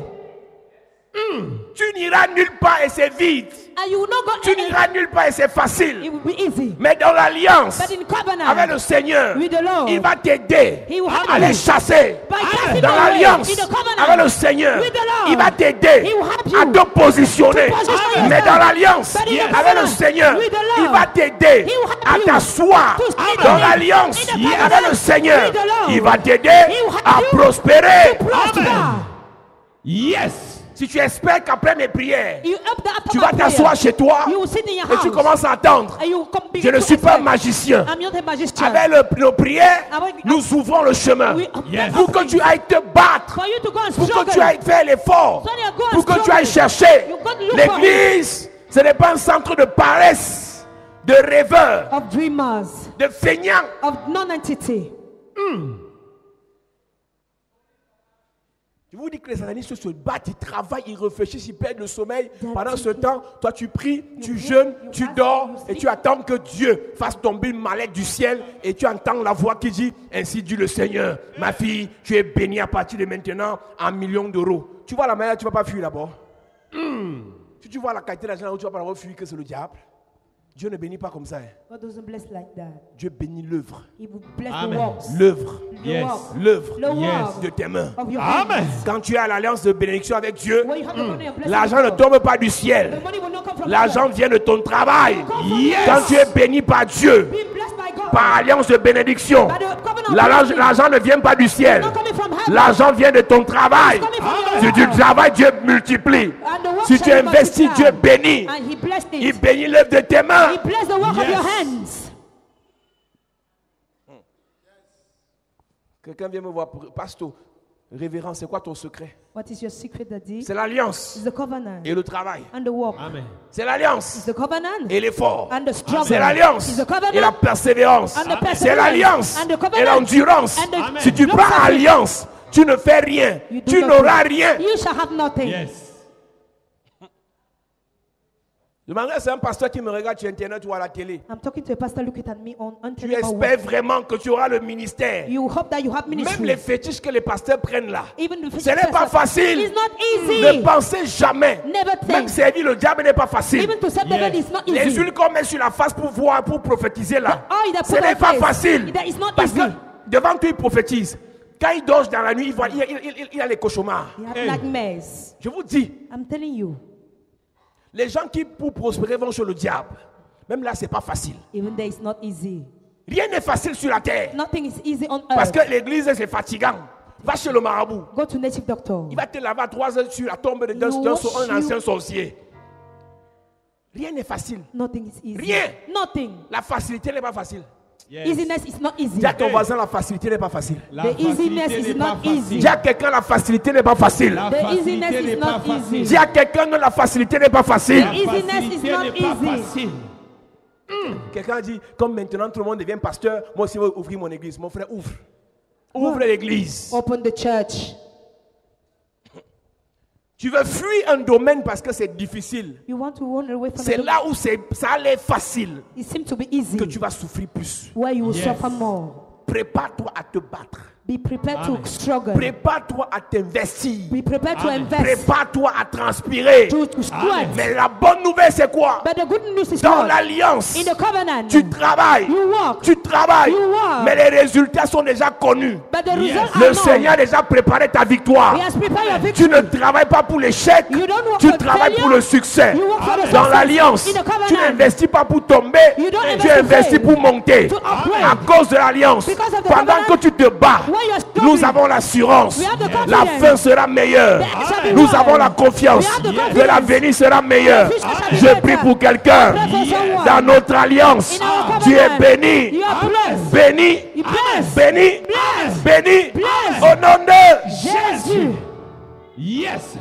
Tu n'iras nulle part et c'est vite. And you will not go Tu anywhere. n'iras nulle part et c'est It facile. will be easy. Mais dans l'alliance But in covenant, avec le Seigneur, with the Lord, il va t'aider He will help à you. les chasser. By casting Dans away l'alliance in the covenant, avec le Seigneur, with the Lord, il va t'aider He will help you à te positionner. to position Mais yourself. dans l'alliance But in the avec le covenant, Seigneur, with the Lord, il va t'aider He will help à you t'asseoir. to stand Dans in- l'alliance in the covenant, avec le Seigneur, with the Lord, il va t'aider He will help à you prospérer. to prosper. Yes. Si tu espères qu'après mes prières, You up the upper tu vas prayer. t'asseoir chez toi You will sit in your et tu house. commences à attendre. And you come Je begin ne to suis pas expect. magicien. I'm not a magician. Avec le- nos prières, Avec- nous ouvrons le chemin. We- Yes. Pour que tu ailles te battre, For you to go and pour que struggle. tu ailles faire l'effort, So you go and pour que tu struggle. ailles chercher. You go to look for L'église, ce n'est pas un centre de paresse, de rêveurs, Of dreamers, de feignants. of non-entity. Je vous dis que les satanistes se battent, ils travaillent, ils réfléchissent, ils perdent le sommeil. That's Pendant ce it. temps, toi tu pries, tu pray, jeûnes, you tu fast, dors you et sleep. tu attends que Dieu fasse tomber une mallette du ciel et tu entends la voix qui dit « Ainsi dit le Seigneur, ma fille, tu es bénie à partir de maintenant en millions d'euros. » Tu vois la manière, tu ne vas pas fuir d'abord. Si tu vois la qualité d'argent, tu ne vas pas avoir fuir que c'est le diable. Dieu ne bénit pas comme ça. hein. God doesn't bless like that. Dieu bénit l'œuvre. He will bless Amen. the works. L'œuvre. The Yes. work. L'œuvre The Yes. work de tes mains. of your Amen. hands. Quand tu es à l'alliance de bénédiction avec Dieu, When you have the money and blessing l'argent of ne God, tombe pas du ciel. the money will not come from L'argent God. vient de ton travail. Come from Quand God. tu es béni par Dieu, Be blessed by God. Par alliance de bénédiction. By the covenant of L'argent blessing. l'argent ne vient pas du ciel. It's not coming from heaven. L'argent vient de ton travail. It's coming from Si your tu heart. travailles, Dieu multiplie. And the work Si shall tu be investis, multiplied. Dieu bénit. And he blessed it. Il bénit l'œuvre de tes mains. He blessed the work of Yes. your hands. Quelqu'un vient me voir, pasteur, révérend, c'est quoi ton secret? What is your secret, Daddy? C'est l'alliance It's the covenant et le travail. and the work. Amen. C'est l'alliance It's the covenant et l'effort. and the struggle. C'est l'alliance It's the covenant et la persévérance. and the perseverance. C'est l'alliance and the et covenant l'endurance. and the Amen. Si tu long prends suffering. alliance, tu ne fais rien. You do Tu nothing. n'auras rien. You shall have nothing. Yes. Je m'adresse c'est un pasteur qui me regarde sur Internet ou à la télé. I'm talking to a pastor looking at me on, on Tu telling my espères work. vraiment que tu auras le ministère. You hope that you have ministry. Même les fétiches que les pasteurs prennent là. Even the Ce n'est pas facile. It's not easy. Ne pensez jamais. Never think. Même servir le diable n'est pas facile. Even to serve the Yes. Lord is not Les easy. huiles qu'on met sur la face pour voir, pour prophétiser là. The oil that Ce put n'est on pas face, facile. that is not Parce que easy. devant toi, il prophétise. Quand il dort dans la nuit, il, voit, il, il- il- il a les cauchemars. You have Hey. nightmares. Je vous dis, I'm telling you, les gens qui pour prospérer vont chez le diable. Même là, c'est pas facile. even though it's not easy. Rien n'est facile sur la terre. Nothing is easy on Parce earth. que l'église, c'est fatigant. Va chez le marabout. Go to native doctor. Il va te laver à trois heures sur la tombe d'un You d'un- wash un ancien you- sorcier. Rien n'est facile. Nothing is easy. Rien. Nothing. La facilité n'est pas facile. Yes. Easiness is not easy. Dis à ton Hey. voisin, la facilité n'est pas facile. La The easiness facilité is n'est pas not easy. facile. Dis à quelqu'un, la facilité n'est pas facile. La The facilité easiness is n'est pas not easy. facile. Dis à quelqu'un que la facilité n'est pas facile. La easiness facilité is not n'est pas easy. facile. Quelqu'un dit, comme maintenant tout le monde devient pasteur, moi aussi je vais ouvrir mon église. Mon frère, ouvre. Ouvre l'église. Open the church. Tu veux fuir un domaine parce que c'est difficile. You want to run away from C'est the là où c'est- ça a l'air facile It seems to be easy. que tu vas souffrir plus. Where you will Yes. suffer more. Prépare-toi à te battre. Be prepared Amen. to struggle. Prépare-toi à t'investir. Be prepared to Amen. invest. Prépare-toi à transpirer. To, to sweat. Mais la bonne nouvelle, c'est quoi? But the good news is Dans what? l'alliance, In the covenant. tu travailles. You walk. Tu travailles. You walk. Mais les résultats sont déjà connus. But the results Le are known. Seigneur a déjà préparé ta victoire. He has prepared your Tu victory. ne travailles pas pour l'échec. You don't work Tu for travailles failure. pour le succès. You work for the Dans success. l'alliance, In the covenant. tu n'investis pas pour tomber. You don't Tu invest to investis fail. pour monter. To upgrade. À cause de l'alliance. Because of the Pendant covenant, que tu te bats, when you're struggling, nous avons l'assurance. we have the La confidence. fin sera meilleure. The end shall be Nous well. avons la confiance We have the que confidence. l'avenir sera meilleur. The future shall be Je better. prie pour quelqu'un. Pray for someone. Dans notre alliance, In our tu es covenant, béni. you are blessed. Béni. You blessed. Béni. Blessed. Béni. Blessed. Au nom de Jésus. Yes.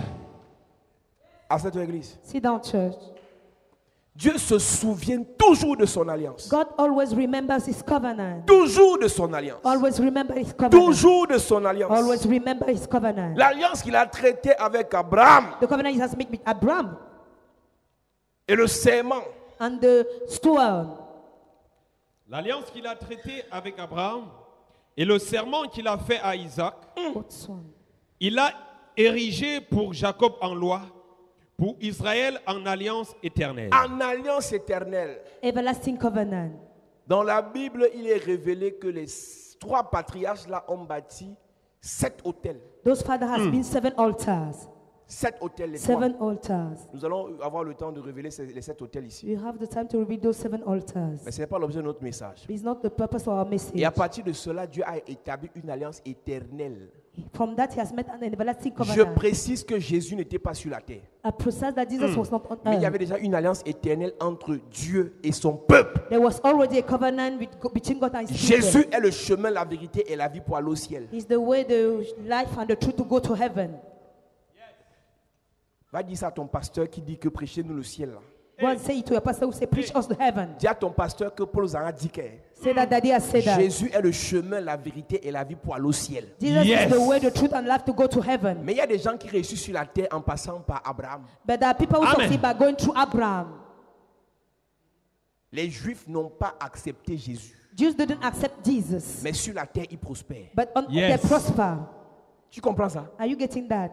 à cette église. Sit down, church. Dieu se souvient toujours de son alliance. God always remembers his covenant. Toujours de son alliance. Always remember his covenant. Toujours de son alliance. Always remember his covenant. L'alliance qu'il a traitée avec Abraham The covenant he has made with Abraham et le serment. and the steward. L'alliance qu'il a traitée avec Abraham et le serment qu'il a fait à Isaac, What's one? il a érigé pour Jacob en loi, pour Israël en alliance éternelle. En alliance éternelle. Everlasting covenant. Dans la Bible, il est révélé que les trois patriarches là ont bâti sept hôtels. Those father has been seven altars. Sept hôtels, les trois. Seven altars. Nous allons avoir le temps de révéler ces- les sept hôtels ici. We have the time to reveal those seven altars. Mais ce n'est pas l'objet de notre message. It's not the purpose of our message. Et à partir de cela, Dieu a établi une alliance éternelle. From that he has made an everlasting Je covenant. précise que Jésus n'était pas sur la terre. I process that Jesus was not on Mais il y earth. avait déjà une alliance éternelle entre Dieu et son peuple. There was already a covenant with, go- between God and his people. Jésus est le chemin, la vérité et la vie pour aller au ciel. He's the way, the life, and the truth to go to heaven. Va dire ça à ton pasteur qui dit que prêchez-nous le ciel. Là. Go and say it to your pastor who say, preach us to heaven. Dis à ton pasteur que Paul Zara dit que Say that Daddy has said that. Jésus est le chemin, la vérité et la vie pour aller au ciel. Jesus Yes. is the way, the truth, and life to go to heaven. Mais il y a des gens qui réussissent sur la terre en passant par Abraham. But there are people who Amen. succeed by going through Abraham. Les Juifs n'ont pas accepté Jésus. Jews didn't accept Jesus, Mais sur la terre, ils prospèrent. but on Yes. they prosper. Tu comprends ça? Are you getting that?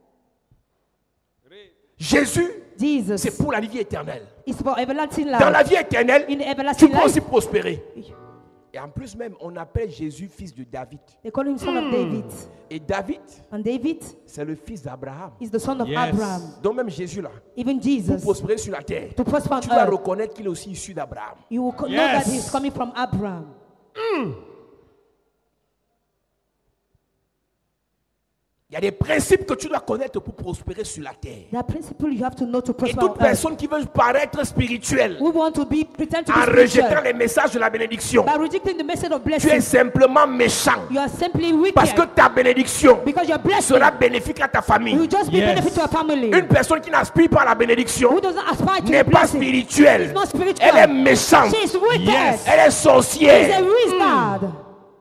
Jésus, Jesus c'est pour la vie éternelle. is for everlasting Dans life. la vie éternelle, In the tu everlasting peux life, aussi prospérer. Et en plus même, on appelle Jésus fils de David. they call him son of David. Et David, And David c'est le fils d'Abraham. is the son of Yes. Abraham. Donc même Jésus là, Even pour Jesus, prospérer sur la terre, to prosper on tu dois earth, reconnaître qu'il est aussi issu d'Abraham. you will co- know Yes. that he's coming from Abraham. Il y a des principes que tu dois connaître pour prospérer sur la terre. There are principles you have to know to Et prosper toute on earth. personne qui veut paraître spirituelle We want to be pretend to en be rejetant spiritual. les messages de la bénédiction, By rejecting the message of tu es blessing, simplement méchant. you are simply wicked. Parce que ta bénédiction Because your blessing sera bénéfique à ta will famille. just be Yes. benefit to your family. Une personne qui n'aspire pas à la bénédiction Who doesn't aspire to n'est the pas blessing spirituelle. is not spiritual. Elle est méchante. She is wicked. Yes. Elle est She's sorcière. a wizard.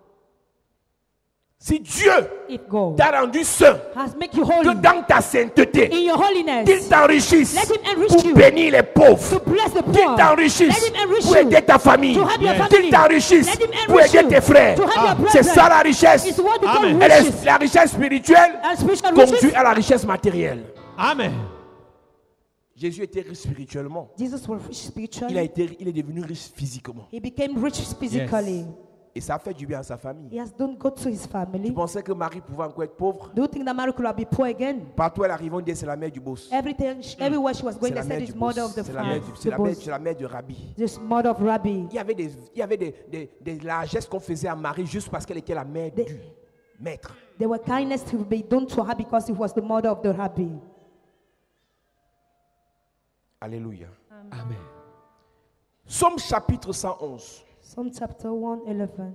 Si Dieu If God t'a rendu saint, has make you que holy dans ta sainteté, in your holiness, qu'il t'enrichisse let him enrich pour you. bénir les pauvres. to bless the Qu'il poor, t'enrichisse let him enrich pour you. aider ta famille. To help your Yes. family. Qu'il t'enrichisse Let him pour enrich aider you. tes frères. To help your C'est brethren. ça la richesse. It's what we call Amen. Elle est- riches. la richesse spirituelle And spiritual conduit riches. à la richesse matérielle. Amen. Jésus était riche spirituellement. Jesus was rich Il, a spiritually. été, il est devenu riche physiquement. He became rich physically. Et ça a fait du bien à sa famille. He has done good to his Tu family. pensais que Marie pouvait encore être pauvre? Do you think that Mary could have been poor again? Partout elle arrivait, on disait c'est la mère du boss. Everything, everywhere she was C'est going, la they mère said du it's mother boss. of the C'est la mère family. du- c'est la mère- c'est la mère de Rabbi. This mother of Rabbi. Il y avait des, il y avait des, des, des largesses qu'on faisait à Marie juste parce qu'elle était la mère Des- du maître. There were kindness to be done to her because he was the mother of the Rabbi. Alléluia. Amen. Somme chapitre cent onze, Psalm chapter one eleven,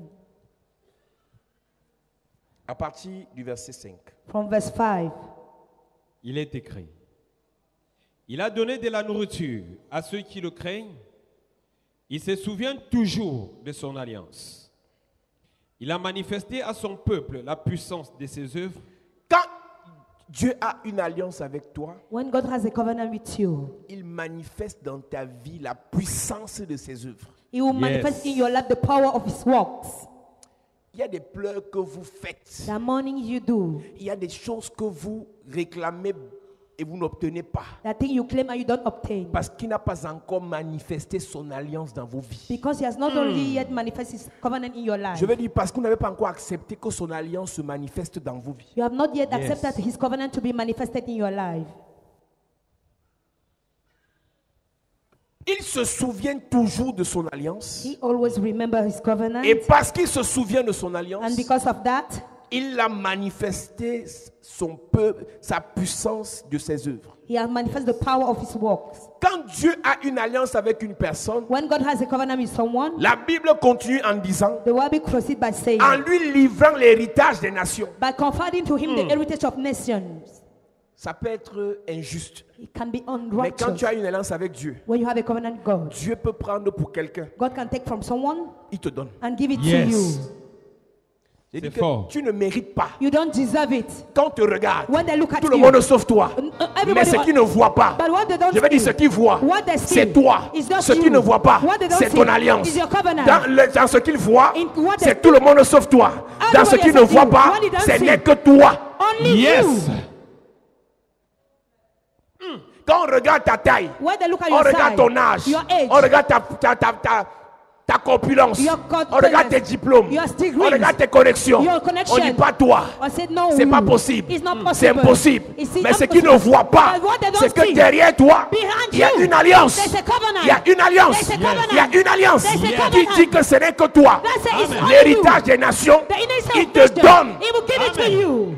à partir du verset cinq. from verse five. Il est écrit, il a donné de la nourriture à ceux qui le craignent. Il se souvient toujours de son alliance. Il a manifesté à son peuple la puissance de ses œuvres. Quand Dieu a une alliance avec toi, When God has a covenant with you, il manifeste dans ta vie la puissance de ses œuvres. He will Yes. manifest in your life the power of His works. Il y a des pleurs que vous faites. The morning you do, Il y a des choses que vous réclamez et vous n'obtenez pas. that thing you claim and you don't obtain. Parce qu'il n'a pas encore manifesté son alliance dans vos vies. Because He has not only yet manifested His covenant in your life. Je veux dire parce que vous n'avez pas encore accepté que son alliance se manifeste dans vos vies. You have not yet Yes. accepted His covenant to be manifested in your life. Il se souvient toujours de son alliance. He always remembers His covenant. Et parce qu'il se souvient de son alliance, And because of that, il a manifesté son peuple, sa puissance de ses œuvres. He has manifested the power of His works. Quand Dieu a une alliance avec une personne, When God has a covenant with someone, la Bible continue en disant, the Bible proceeds by saying, en lui livrant l'héritage des nations. by confiding to Him the heritage of nations. Ça peut être injuste. It can be Mais quand unrighteous. tu as une alliance avec Dieu, When you have a covenant with God, Dieu peut prendre pour quelqu'un, God can take from someone il te donne. and give it Yes. to you. J'ai dit C'est que fort. tu ne mérites pas. You don't deserve it. Quand on te regarde, When they look at tout le you, monde sauf toi. uh, Mais everybody ce wa- qui ne voit pas, but what they don't je veux dire see, ce qui voit, what they see c'est toi. is not Ce qui you. ne voit pas, What they don't c'est see ton alliance. is your covenant. Dans, le- dans ce qu'il voit, In what they- c'est tout le monde sauf toi. Dans ce Everybody qu'il ne except voit you. pas, What they don't ce see. n'est que toi. Only Yes. you. Quand on regarde ta taille, When they look at on your regarde size, ton âge, your age, on regarde ta, ta, ta, ta, ta corpulence, Your on corpulence, regarde tes diplômes, your degrees, on regarde tes connexions. your On connection. ne dit pas toi. I said no. C'est pas possible. It's not C'est possible. impossible. It's Mais ce qu'ils ne impossible. voient pas, But what they don't c'est que see, derrière toi, behind il y a you, une alliance. there's a covenant. Il y a une alliance. There's a covenant. Il y a une alliance There's a qui covenant. dit que ce n'est que toi. That says it's only L'héritage you. des nations, The innocent il of te nations, donne. He will give it to Amen. you.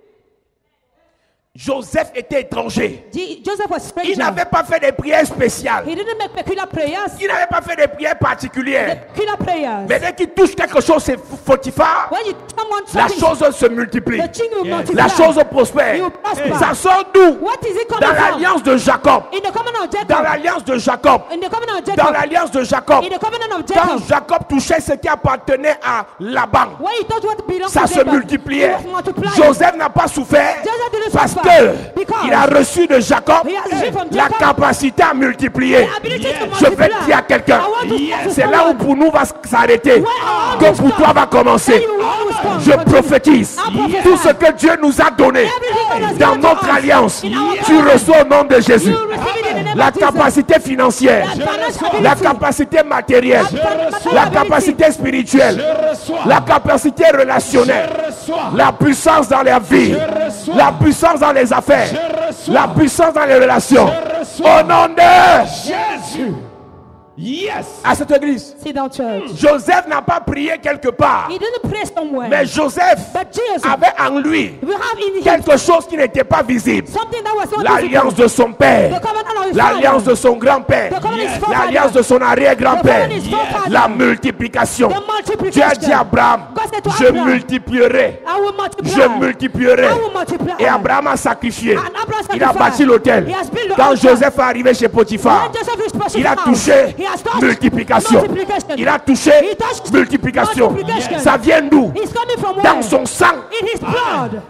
Joseph était étranger. Je- Joseph was Il stranger. n'avait pas fait des prières spéciales. He didn't make peculiar prayers. Il n'avait pas fait des prières particulières. Peculiar prayers. Mais dès qu'il touche quelque chose, c'est fortifère. When you someone La something, chose se multiplie. the thing will Yes. multiply. La chose prospère. You prosper. Ça sort d'où? What is it coming Dans from? l'alliance de Jacob. In the covenant of Jacob. Dans l'alliance de Jacob. In the covenant of Dans Jacob. l'alliance de Jacob. In the covenant of Quand Jacob. Jacob touchait ce qui appartenait à Laban, When he thought what belonged ça to se Jacob, multipliait. it was multiplied. Joseph n'a pas souffert Joseph didn't parce suffer que because il a reçu de Jacob he has received from la Jacob capacité à multiplier. the ability to Je vais multiply. dire à quelqu'un, I want to Yes. speak to c'est là où someone. pour nous va s'arrêter, Where our que always pour toi come. va commencer. Where you always come. Je prophétise I prophesy. tout ce que Dieu nous a donné Everything God has dans given to notre us. alliance. In our Tu covenant. reçois au nom de Jésus You receive it in the name la of Jesus. capacité financière, That financial ability. la capacité matérielle, That financial la ability. capacité spirituelle, Je reçois. la capacité relationnelle, Je reçois. la puissance dans la vie, Je reçois. la puissance dans les affaires, Je reçois. la puissance dans les relations. Je reçois. Au nom de Jésus. Yes. À cette église. Sit down, church. Joseph n'a pas prié quelque part. He didn't pray somewhere. Mais Joseph But Jesus avait en lui we have in him quelque chose qui n'était pas visible. something that was not L'alliance visible. de son père. The covenant of his L'alliance father. de son grand-père. The covenant of his Yes. forefather. L'alliance de son arrière-grand-père. The covenant of his forefather. La multiplication. The multiplication. Dieu a dit à Abraham, God said to je Abraham, multiplierai. I will multiply. Je multiplierai. I will multiply. Et Abraham a sacrifié. And Abraham Il a sacrificed. bâti l'autel. He has built the Quand altar. Joseph est arrivé chez Potiphar, When Joseph is Potiphar's il a house, touché he has touched multiplication. multiplication. Il a touché He touched multiplication. multiplication. Ça vient d'où? He's coming from Dans where? son sang. In his blood.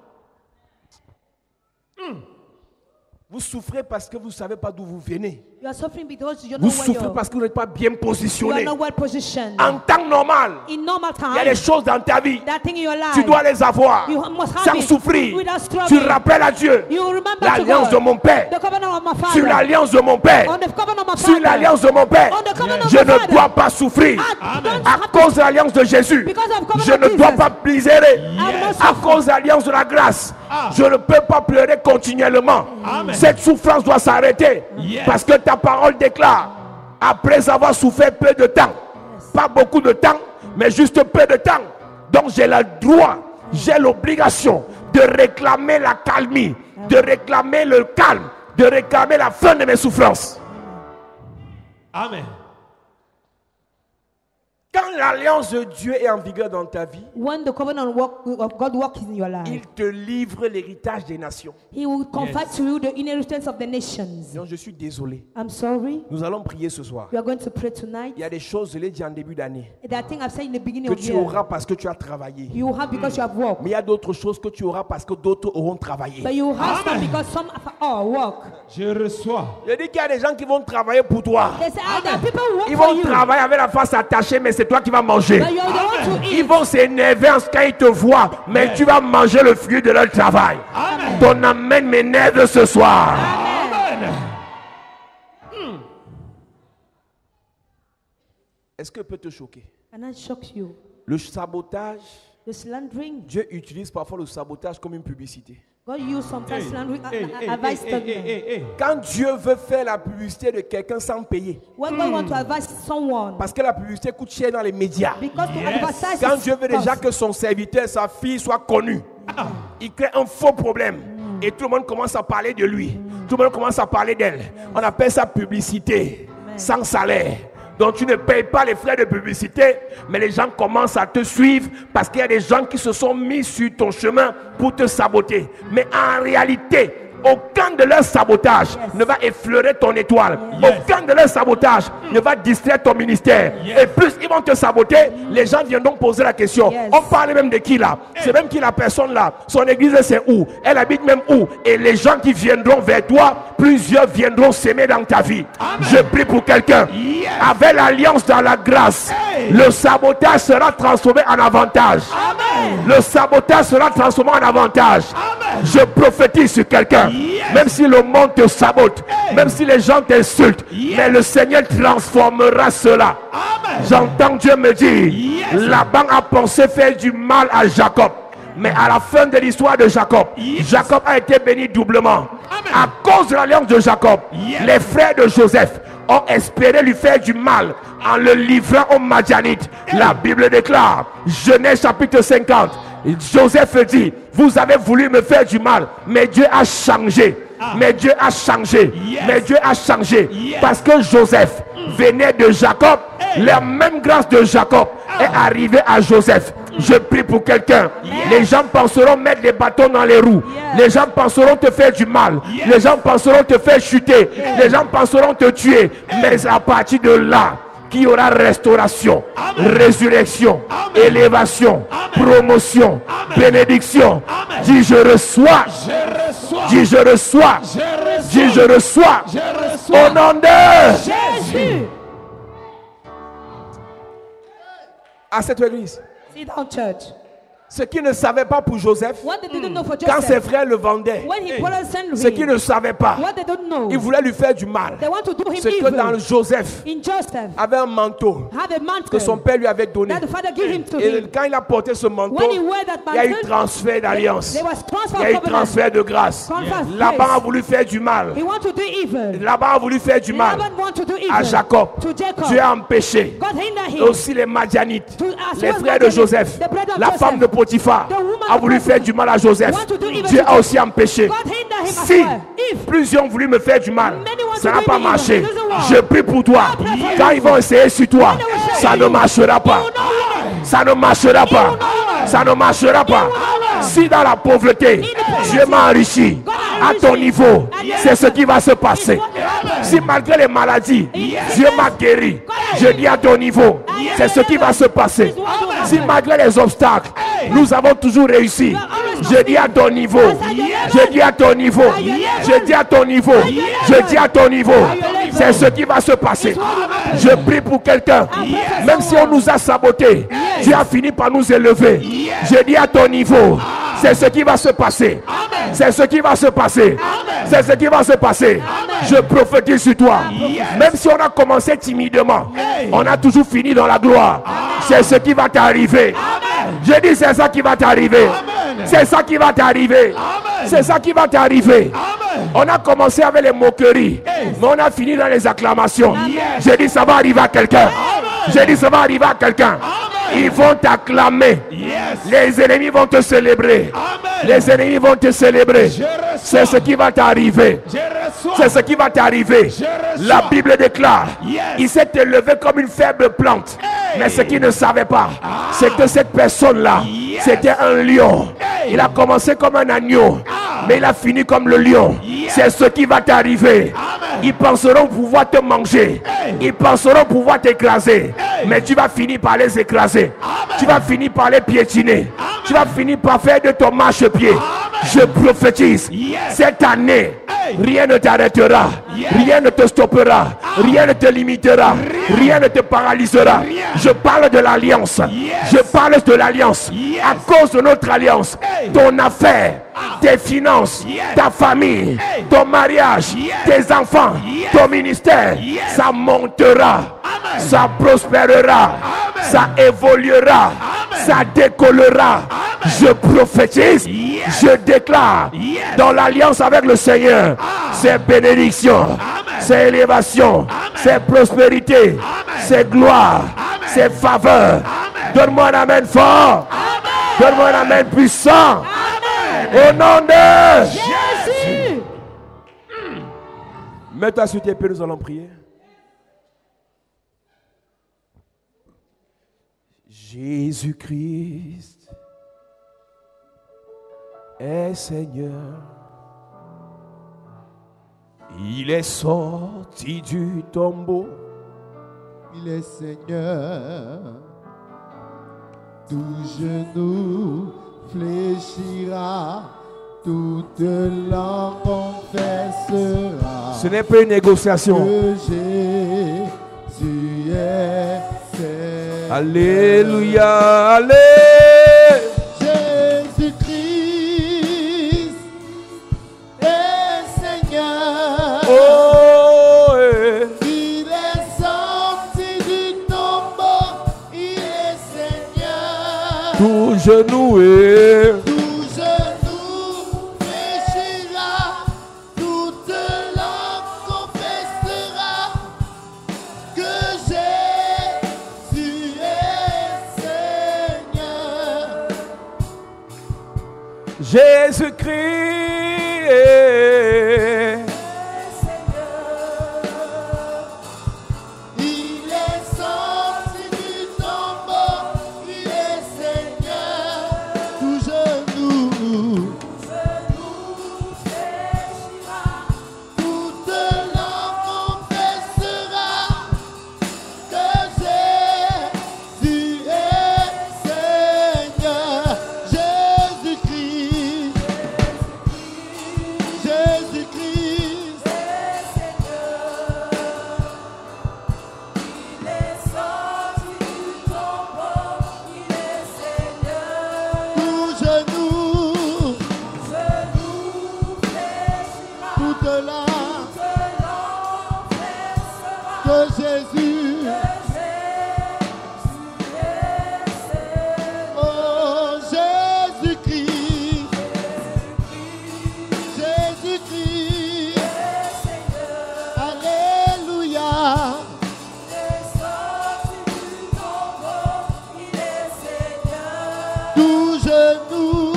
Vous souffrez parce que vous ne savez pas d'où vous venez. You are suffering because you don't know Vous where souffrez you're. parce que vous n'êtes pas bien You are positionné. not well positioned. En temps normal, In normal il y a des time, choses dans ta vie. that thing in your life, Tu dois les avoir you must have sans it souffrir. without struggling. Tu rappelles à Dieu You remember to l'alliance God, de mon père. the covenant of my father. Sur l'alliance de mon père. On the covenant of my Sur father. l'alliance de mon père. On the covenant of Je my ne father. dois pas souffrir. I don't À have to- cause de l'alliance de Jésus, Because of covenant je of ne Jesus. dois pas misérer. I must À suffer. cause de l'alliance de la grâce, Ah. je ne peux pas pleurer continuellement. Amen. Cette souffrance doit s'arrêter. Yes. Parce que ta parole déclare, après avoir souffert peu de temps, pas beaucoup de temps, mais juste peu de temps, donc j'ai le droit, j'ai l'obligation de réclamer la calmie, de réclamer le calme, de réclamer la fin de mes souffrances. Amen. Quand l'alliance de Dieu est en vigueur dans ta vie, When the covenant work, of God works in your life, il te livre l'héritage des nations. He will confide Yes. to you the inheritance of the nations. Donc je suis désolé. I'm sorry. Nous allons prier ce soir. We are going to pray tonight. Il y a des choses, je l'ai dit en début d'année, That thing I've said in the beginning que of the tu year, auras parce que tu as travaillé. you have because you have worked. Mais il y a d'autres choses que tu auras parce que d'autres auront travaillé. But you have some Amen. because some have all work. Je reçois. Je dis qu'il y a des gens qui vont travailler pour toi. They say, ah, there are people who work Ils for vont you. travailler avec la face attachée, mais c'est toi qui vas manger. But you are the one to Ils eat. vont s'énerver quand ils te voient, mais tu vas manger le fruit de leur travail. Amen. Ton amen m'énerve ce soir. Amen. Est-ce que peut te choquer? And I shock you. Le sabotage, The slandering. Dieu utilise parfois le sabotage comme une publicité. God use sometimes slandering Hey, a- hey, a- advice hey, hey, statement. hey, hey. Quand Dieu veut faire la publicité de quelqu'un sans payer, When God want to advise someone, parce que la publicité coûte cher dans les médias. because to Yes. advertise Quand is Dieu veut déjà cost. que son serviteur, sa fille soit connu, il crée un faux problème. Et tout le monde commence à parler de lui. Tout le monde commence à parler d'elle. On appelle ça publicité, sans salaire. Donc tu ne payes pas les frais de publicité, mais les gens commencent à te suivre parce qu'il y a des gens qui se sont mis sur ton chemin pour te saboter. Mais en réalité, aucun de leurs sabotages ne va effleurer ton étoile. Yes. Aucun de leurs sabotages ne va distraire ton ministère. Yes. Et plus ils vont te saboter, les gens viendront poser la question. Yes. On parle même de qui là? C'est même qui la personne là? Son église c'est où? Elle habite même où? Et les gens qui viendront vers toi, plusieurs viendront s'aimer dans ta vie. Amen. Je prie pour quelqu'un. Yes. Avec l'alliance dans la grâce, Hey. le sabotage sera transformé en avantage. Amen. Le sabotage sera transformé en avantage. Amen. Je prophétise sur quelqu'un. Yes. Même si le monde te sabote, Hey. même si les gens t'insultent, Yes. mais le Seigneur transformera cela. Amen. J'entends Dieu me dire, Yes. Laban a pensé faire du mal à Jacob. Mais à la fin de l'histoire de Jacob, Yes. Jacob a été béni doublement. Amen. À cause de l'alliance de Jacob, Yes. les frères de Joseph ont espéré lui faire du mal en le livrant aux Madianites. La Bible déclare, Genèse chapitre cinquante, Joseph dit, vous avez voulu me faire du mal, mais Dieu a changé. Mais Dieu a changé. Yes. Mais Dieu a changé. Yes. Parce que Joseph venait de Jacob. La même grâce de Jacob est arrivée à Joseph. Je prie pour quelqu'un. Les gens penseront mettre des bâtons dans les roues. Yes. Les gens penseront te faire du mal. Yes. Les gens penseront te faire chuter. Les gens penseront te tuer. Mais à partir de là, qu'il y aura restauration, Amen. résurrection, Amen. élévation, Amen. promotion, Amen. bénédiction. Amen. Dis je reçois. Je reçois. Dis je reçois. Je reçois. Dis je reçois. Je reçois. Au nom de Jésus. à cette église. Sit down, church. Ce qu'il ne savait pas pour Joseph, What they didn't know for quand ses Joseph, frères le vendaient, when he brothers sent ce qu'il him, ne savait pas, what they don't know, ils voulaient lui faire du mal. they want to do him C'est que dans evil. Joseph In Joseph, avait un manteau have a que son mantle père lui avait donné. that the father gave him to Et him. quand il a porté ce manteau, When he wore that il y a eu mantle, transfert d'alliance. there was transfer Il y a eu of covenant. transfert de grâce. Transfer of Laban a grace. voulu faire du mal. He want to do evil. Laban a voulu faire du mal Laban want to do evil à Jacob. to Jacob. Dieu a empêché. God hinder Et him. aussi les Madianites, To- as les well frères as de the- Joseph, the brother of la Joseph. femme de Potiphar The woman a of voulu Potiphar faire du mal à Joseph. want to do evil Dieu to a aussi empêché. God hinder him as Si well. If plusieurs ont voulu me faire du mal, Many want ça to n'a do pas evil. marché. It doesn't work. Je prie pour toi. I pray for Quand you. ils vont essayer sur toi, When they will say ça ne you, marchera pas. it will not work. Ça ne marchera pas. will not work. Ça ne marchera pas. will not work. Si dans la pauvreté, poverty, Dieu m'a enrichi God has à ton enriched niveau, you. At your c'est ce qui va se passer. It's what will happen. Si malgré les maladies, Yes. Dieu m'a guéri, je dis à ton niveau, c'est ce qui va se passer. It's what will happen. Si malgré les obstacles, nous avons toujours réussi, je dis à ton niveau, je dis à ton niveau, je dis à ton niveau, je dis à ton niveau, c'est ce qui va se passer. Je prie pour quelqu'un, même si on nous a saboté, Dieu a fini par nous élever. Je dis à ton niveau, c'est ce qui va se passer. C'est ce qui va se passer. C'est ce qui va se passer. Je prophétise sur toi. Même si on a commencé timidement, on a toujours fini dans la gloire. C'est ce qui va t'arriver. Je dis c'est ça qui va t'arriver. C'est ça qui va t'arriver. C'est ça qui va t'arriver. On a commencé avec les moqueries, mais on a fini dans les acclamations. Je dis ça va arriver à quelqu'un. Je dis ça va arriver à quelqu'un. Ils vont t'acclamer. Les ennemis vont te célébrer. Les ennemis vont te célébrer. C'est ce qui va t'arriver. C'est ce qui va t'arriver. La Bible déclare, il s'est élevé comme une faible plante. Mais ce qu'il ne savait pas, c'est que cette personne-là, c'était un lion. Il a commencé comme un agneau, mais il a fini comme le lion. C'est ce qui va t'arriver. Ils penseront pouvoir te manger. Ils penseront pouvoir t'écraser. Mais tu vas finir par les écraser. Tu vas finir par les piétiner. Tu vas finir par faire de ton marchepied. Je prophétise, cette année, rien ne t'arrêtera. Rien ne te stoppera. Rien ne te limitera. Rien ne te paralysera. Je parle de l'alliance. Je parle de l'alliance. À cause de notre alliance, ton affaire, tes finances, ta famille, ton mariage, tes enfants, ton ministère, ça montera, ça prospérera, ça évoluera, ça décollera. Je prophétise, je déclare dans l'alliance avec le Seigneur, c'est bénédiction, c'est élévation, c'est prospérité, c'est gloire, c'est faveur. Donne-moi un amen fort. Donne-moi un amen puissant. Au nom de Jésus. Mets-toi sur tes pieds, nous allons prier. Jésus-Christ est Seigneur. Il est sorti du tombeau. Il est Seigneur. Tout genou fléchira, toute langue confessera Ce n'est pas une négociation. que Jésus est Seigneur. Alléluia, allez. Jésus-Christ est Seigneur. Oh, eh. Il est sorti du tombeau, il est Seigneur. Tout genou est. Tout genou fléchira, toute langue confessera que Jésus est Seigneur. Jésus-Christ est. Il est sorti du tombeau, il est Seigneur. Tout genou, toute langue confessera que Jésus est Seigneur. Jésus-Christ, Jésus-Christ est Seigneur. Il est sorti du tombeau, il est Seigneur. là que Jésus, oh Jésus-Christ, Jésus-Christ, alléluia. Tout genou,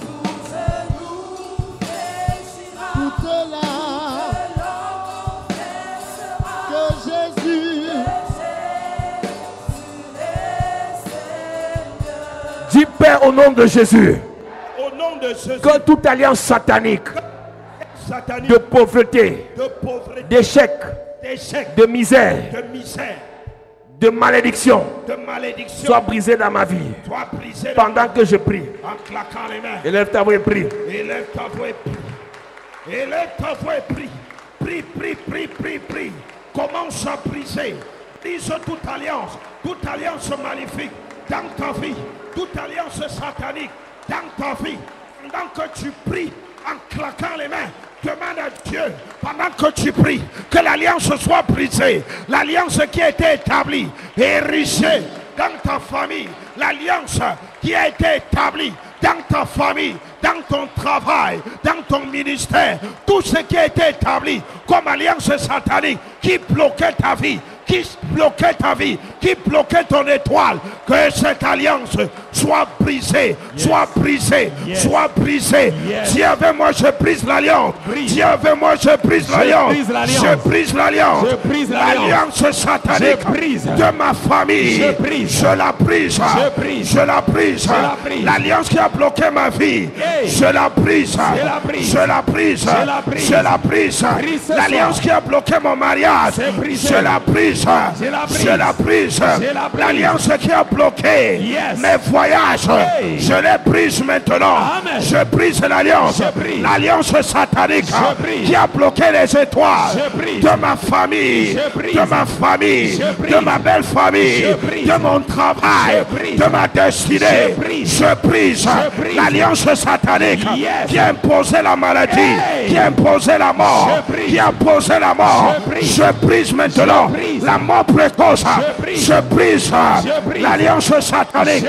toute là que Jésus, dis Père au nom de Jésus, Au nom de Jésus, que toute alliance satanique satanique de pauvreté, de pauvreté, d'échec, d'échec, de misère, de misère, de malédiction de malédiction, soit brisée dans ma vie soit brisé pendant que je prie. en claquant les mains. Élève ta voix et prie. Élève ta voix et prie. Élève ta voix et prie. Prie, prie, prie, prie, prie. Commence à briser. Brise toute alliance, toute alliance maléfique dans ta vie, toute alliance satanique dans ta vie. Pendant que tu pries, en claquant les mains, demande à Dieu, pendant que tu pries, que l'alliance soit brisée. L'alliance qui a été établie, érigée dans ta famille. L'alliance qui a été établie dans ta famille, dans ton travail, dans ton ministère. Tout ce qui a été établi comme alliance satanique qui bloquait ta vie, qui bloquait ta vie, qui bloquait ton étoile, que cette alliance soit brisée, yes. soit brisée, yes. soit brisée. Yes. Dis avec moi, je brise l'alliance. Dis avec moi, je brise l'alliance. Je brise l'alliance. L'alliance satanique de ma famille. Je, brise. je la brise. Je, brise. je la brise. L'alliance qui a bloqué ma vie. Hey. Je la brise. Je la brise. Je la brise. Je la brise. L'alliance qui a bloqué mon mariage. Je la brise. Je la brise. L'alliance qui a bloqué yes. mes voyages, hey. je les brise maintenant. Amen. Je brise l'alliance. L'alliance satanique qui a bloqué les étoiles de ma famille, de ma famille, de ma belle famille, de mon travail, de ma destinée. Je brise l'alliance satanique yes. qui a imposé la maladie, hey. qui a imposé la mort, qui a imposé la mort. Je brise maintenant la mort précoce. Je brise l'alliance satanique.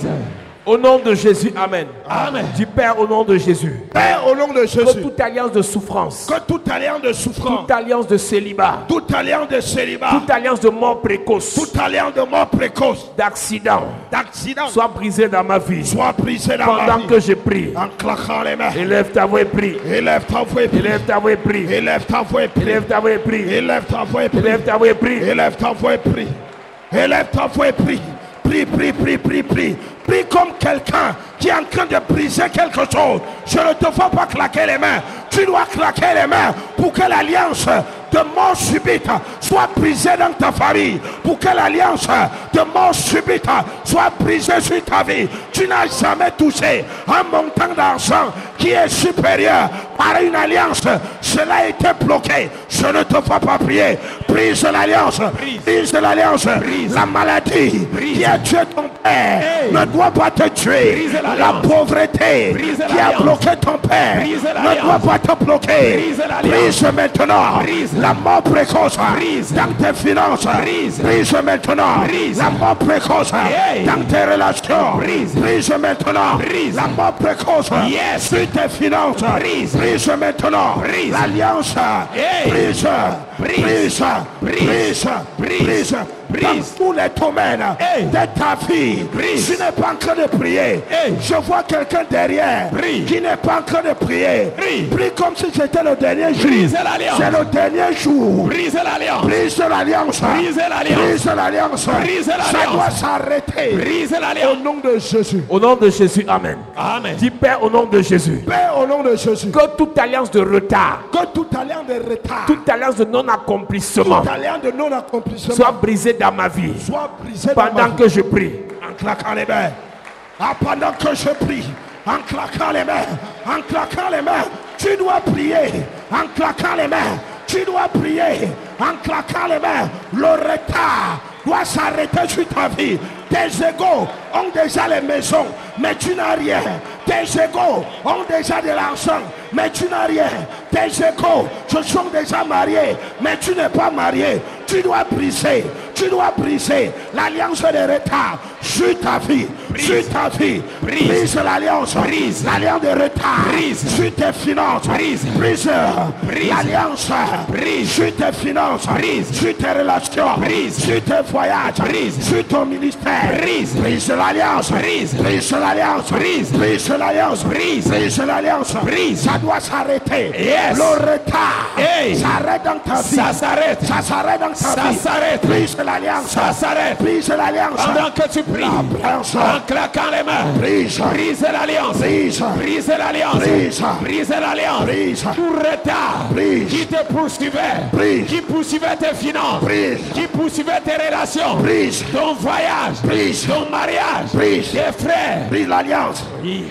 Au nom de Jésus, amen. Amen. Du Père au nom de Jésus. Père au nom de Jésus. Que toute alliance de souffrance. Que toute alliance de souffrance. Toute alliance de célibat. Toute alliance de célibat. Toute alliance de mort précoce. Toute alliance de mort précoce. D'accident. D'accident. Soit brisée dans ma vie. Soit brisée dans Pendant ma vie. que je prie. En claquant les mains. Élève ta voix et prie. Élève ta voix et prie. Élève ta voix et prie. Élève ta voix et prie. Élève ta voix et prie. Élève ta voix et prie. Élève ta voix et prie. Élève ta voix et prie. Élève ta voix et prie. Prie, prie, prie, prie, prie. Prie comme quelqu'un qui est en train de briser quelque chose. Je ne te vois pas claquer les mains. Tu dois claquer les mains pour que l'alliance de mort subite soit brisée dans ta famille. Pour que l'alliance de mort subite soit brisée sur ta vie. Tu n'as jamais touché un montant d'argent qui est supérieur par une alliance. Cela a été bloqué. Je ne te vois pas prier. Brise l'alliance. Brise l'alliance. La maladie qui a tué ton père ne doit pas te tuer. La pauvreté qui a bloqué ton père ne doit pas te bloquer. Brise maintenant la mort précoce dans tes finances. Brise maintenant la mort précoce dans tes relations. Brise maintenant la mort précoce sur tes finances. Brise maintenant l'alliance. Brise, brise, brise, brise. Dans tous les domaines hey. de ta vie, Brise. Tu n'es pas en train de prier. Hey. Je vois quelqu'un derrière Brise. Qui n'est pas en train de prier. Brise. Prie comme si c'était le dernier jour. C'est le dernier jour. Brise l'alliance. Brise l'alliance. Brise l'alliance. Brise l'alliance. Brise l'alliance. Ça doit s'arrêter. Brise l'alliance. Au nom de Jésus. Au nom de Jésus, amen. Amen. Dis Père au nom de Jésus. Père au nom de Jésus. Que toute alliance de retard. Que toute alliance de retard. Toute alliance de non accomplissement. Toute alliance de non accomplissement. Soit brisée dans ma vie. Soit brisé pendant que je prie. En claquant les mains. Ah, pendant que je prie. En claquant les mains. En claquant les mains. Tu dois prier. En claquant les mains. Tu dois prier. En claquant les mains. Le retard doit s'arrêter sur ta vie. Tes égaux ont déjà les maisons, mais tu n'as rien. Tes égaux ont déjà de l'argent, mais tu n'as rien. Tes échos, je sont déjà mariés, mais tu n'es pas marié. Tu dois briser, tu dois briser l'alliance de retard sur ta vie, sur ta vie. Brise, brise l'alliance, brise l'alliance de retard, brise sur tes finances, brise, brise, brise l'alliance, brise sur tes finances, brise sur tes relations, brise sur tes voyages, brise sur ton ministère, brise, brise l'alliance, brise, brise l'alliance, brise, brise l'alliance, brise, brise l'alliance, brise. Ça doit s'arrêter. Yes. Le retard, hey. S'arrête dans ta vie. Ça s'arrête, ça s'arrête dans ta vie. Ça s'arrête. Brise l'alliance, ça s'arrête. Brise l'alliance. Pendant que tu pries, en claquant les mains, brise, brise l'alliance, brise, brise l'alliance, brise, brise l'alliance, brise. Tout retard, brise, qui te poursuivait, brise, qui poursuivait tes finances, brise, qui poursuivait tes relations, brise, ton voyage, brise, ton mariage, brise, tes frères, brise l'alliance.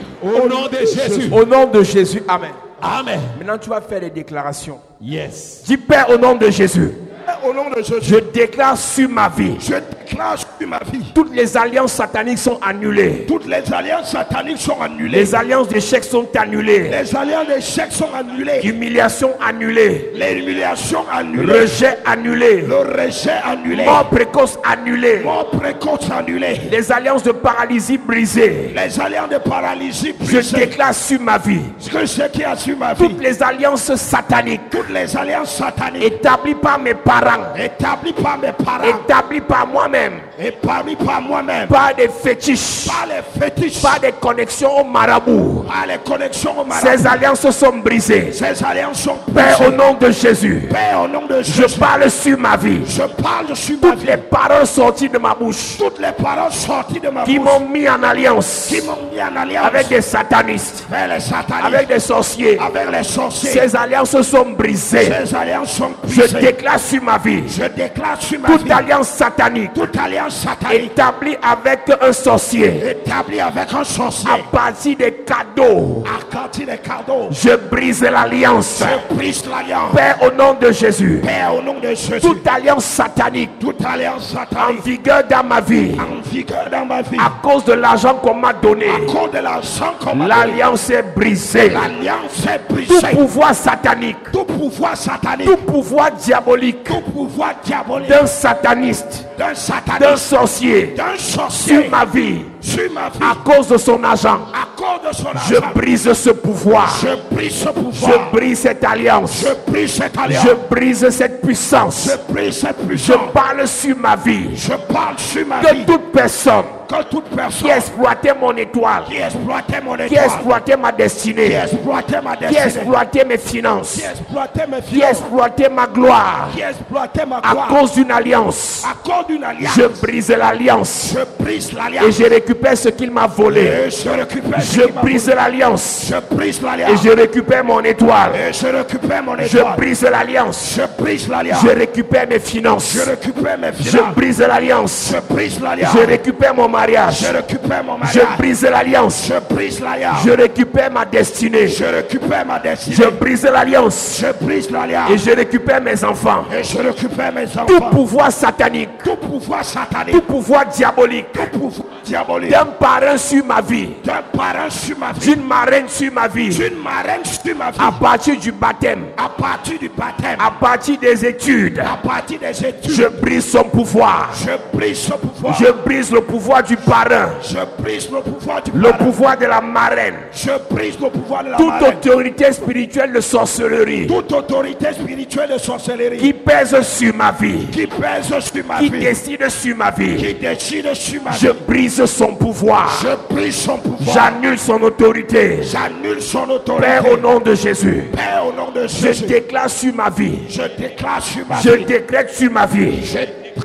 Au nom de Jésus. Au nom de Jésus, amen. Amen. Maintenant tu vas faire des déclarations. Yes. Dis Père au nom de Jésus. Au nom de Jésus, je déclare sur ma vie, je déclare sur ma vie, toutes les alliances sataniques sont annulées. Toutes les alliances sataniques sont annulées. Les alliances d'échecs sont annulées. Les alliances d'échecs sont annulées. Humiliation annulée. L'humiliation annulée. Rejet annulé. Le rejet annulé. Mort précoce annulée. Mort précoce annulée. Les alliances de paralysie brisées. Les alliances de paralysie brisées. Je déclare sur ma vie, que ce qui a sur ma vie, toutes les alliances sataniques. Toutes les alliances sataniques établies par mes parents. Établi par mes parents, établi par moi-même, établi par moi-même, par des fétiches, par les fétiches, par des connexions au marabout, par les connexions au marabout. Ces alliances sont brisées. Ces alliances sont brisées. Père, au nom de Jésus, Père, au nom de Jésus, je parle sur ma vie. Je parle sur ma vie. Toutes les paroles sorties de ma bouche, toutes les paroles sorties de ma qui bouche, qui m'ont mis en alliance, qui m'ont mis en alliance avec des satanistes, avec les satanistes, avec des sorciers, avec les sorciers. Ces alliances sont brisées. Ces alliances sont brisées. Je déclare sur ma vie, je déclare sur ma toute vie, alliance satanique, toute alliance satanique établie avec un sorcier, établie avec un sorcier, à partir des cadeaux, à partir des cadeaux, je brise l'alliance, je brise l'alliance. Père, au nom de Jésus, Père, au nom de Jésus, toute alliance satanique, toute alliance satanique en vigueur dans ma vie, en vigueur dans ma vie, à cause de l'argent qu'on m'a donné, à cause de l'argent qu'on m'a donné, l'alliance est brisée, l'alliance est brisée. Tout pouvoir satanique, tout pouvoir satanique, tout pouvoir diabolique, tout pouvoir diabolique d'un sataniste, d'un sataniste, d'un sorcier, d'un sorcier sur ma vie, sur ma vie, à cause de son argent, à cause de son argent, je brise ce pouvoir, je brise ce pouvoir, je brise cette alliance, je brise cette alliance, je brise cette puissance, je brise cette puissance. Je parle sur ma vie, je parle sur ma que vie, que toute personne, que toute personne qui exploitait mon étoile, qui exploitait mon étoile, qui exploitait ma destinée, qui exploitait ma destinée, qui exploitait mes finances, qui exploitait mes finances, qui exploitait ma gloire, qui exploitait ma gloire, à cause d'une alliance, à cause d'une alliance, je brise l'alliance, je brise l'alliance, et je récupère ce qu'il m'a volé, et je récupère, je brise l'alliance, je brise l'alliance, et je récupère mon étoile, et je récupère mon étoile, je brise l'alliance, je brise l'alliance, je récupère mes finances, je récupère mes finances, je brise l'alliance, je brise l'alliance, je récupère mon mariage, je récupère mon mariage, je brise l'alliance, je brise l'alliance, je récupère ma destinée, je récupère ma destinée, je brise l'alliance, je brise l'alliance, et je récupère mes enfants, et je récupère mes enfants. Tout pouvoir satanique, tout pouvoir satanique, tout pouvoir diabolique, tout pouvoir diabolique d'un parrain sur ma vie, d'un parrain sur ma vie, d'une marraine sur ma vie, d'une marraine sur ma vie, à partir du baptême, à partir du baptême, à partir des études, à partir des études, je brise son pouvoir, je brise son pouvoir, je brise le pouvoir du parrain, je brise le pouvoir du le parrain, pouvoir de la marraine, je brise le pouvoir de la toute marraine, autorité spirituelle de sorcellerie, toute autorité spirituelle de sorcellerie qui pèse sur ma vie, qui pèse sur ma qui vie, décide sur ma vie, qui décide sur ma je vie, brise son pouvoir, je brise son pouvoir, j'annule son autorité, j'annule son autorité. Père, au nom de Jésus, Père, au nom de Jésus, je déclare sur ma vie, je déclare sur ma je vie, je décrète sur ma vie, je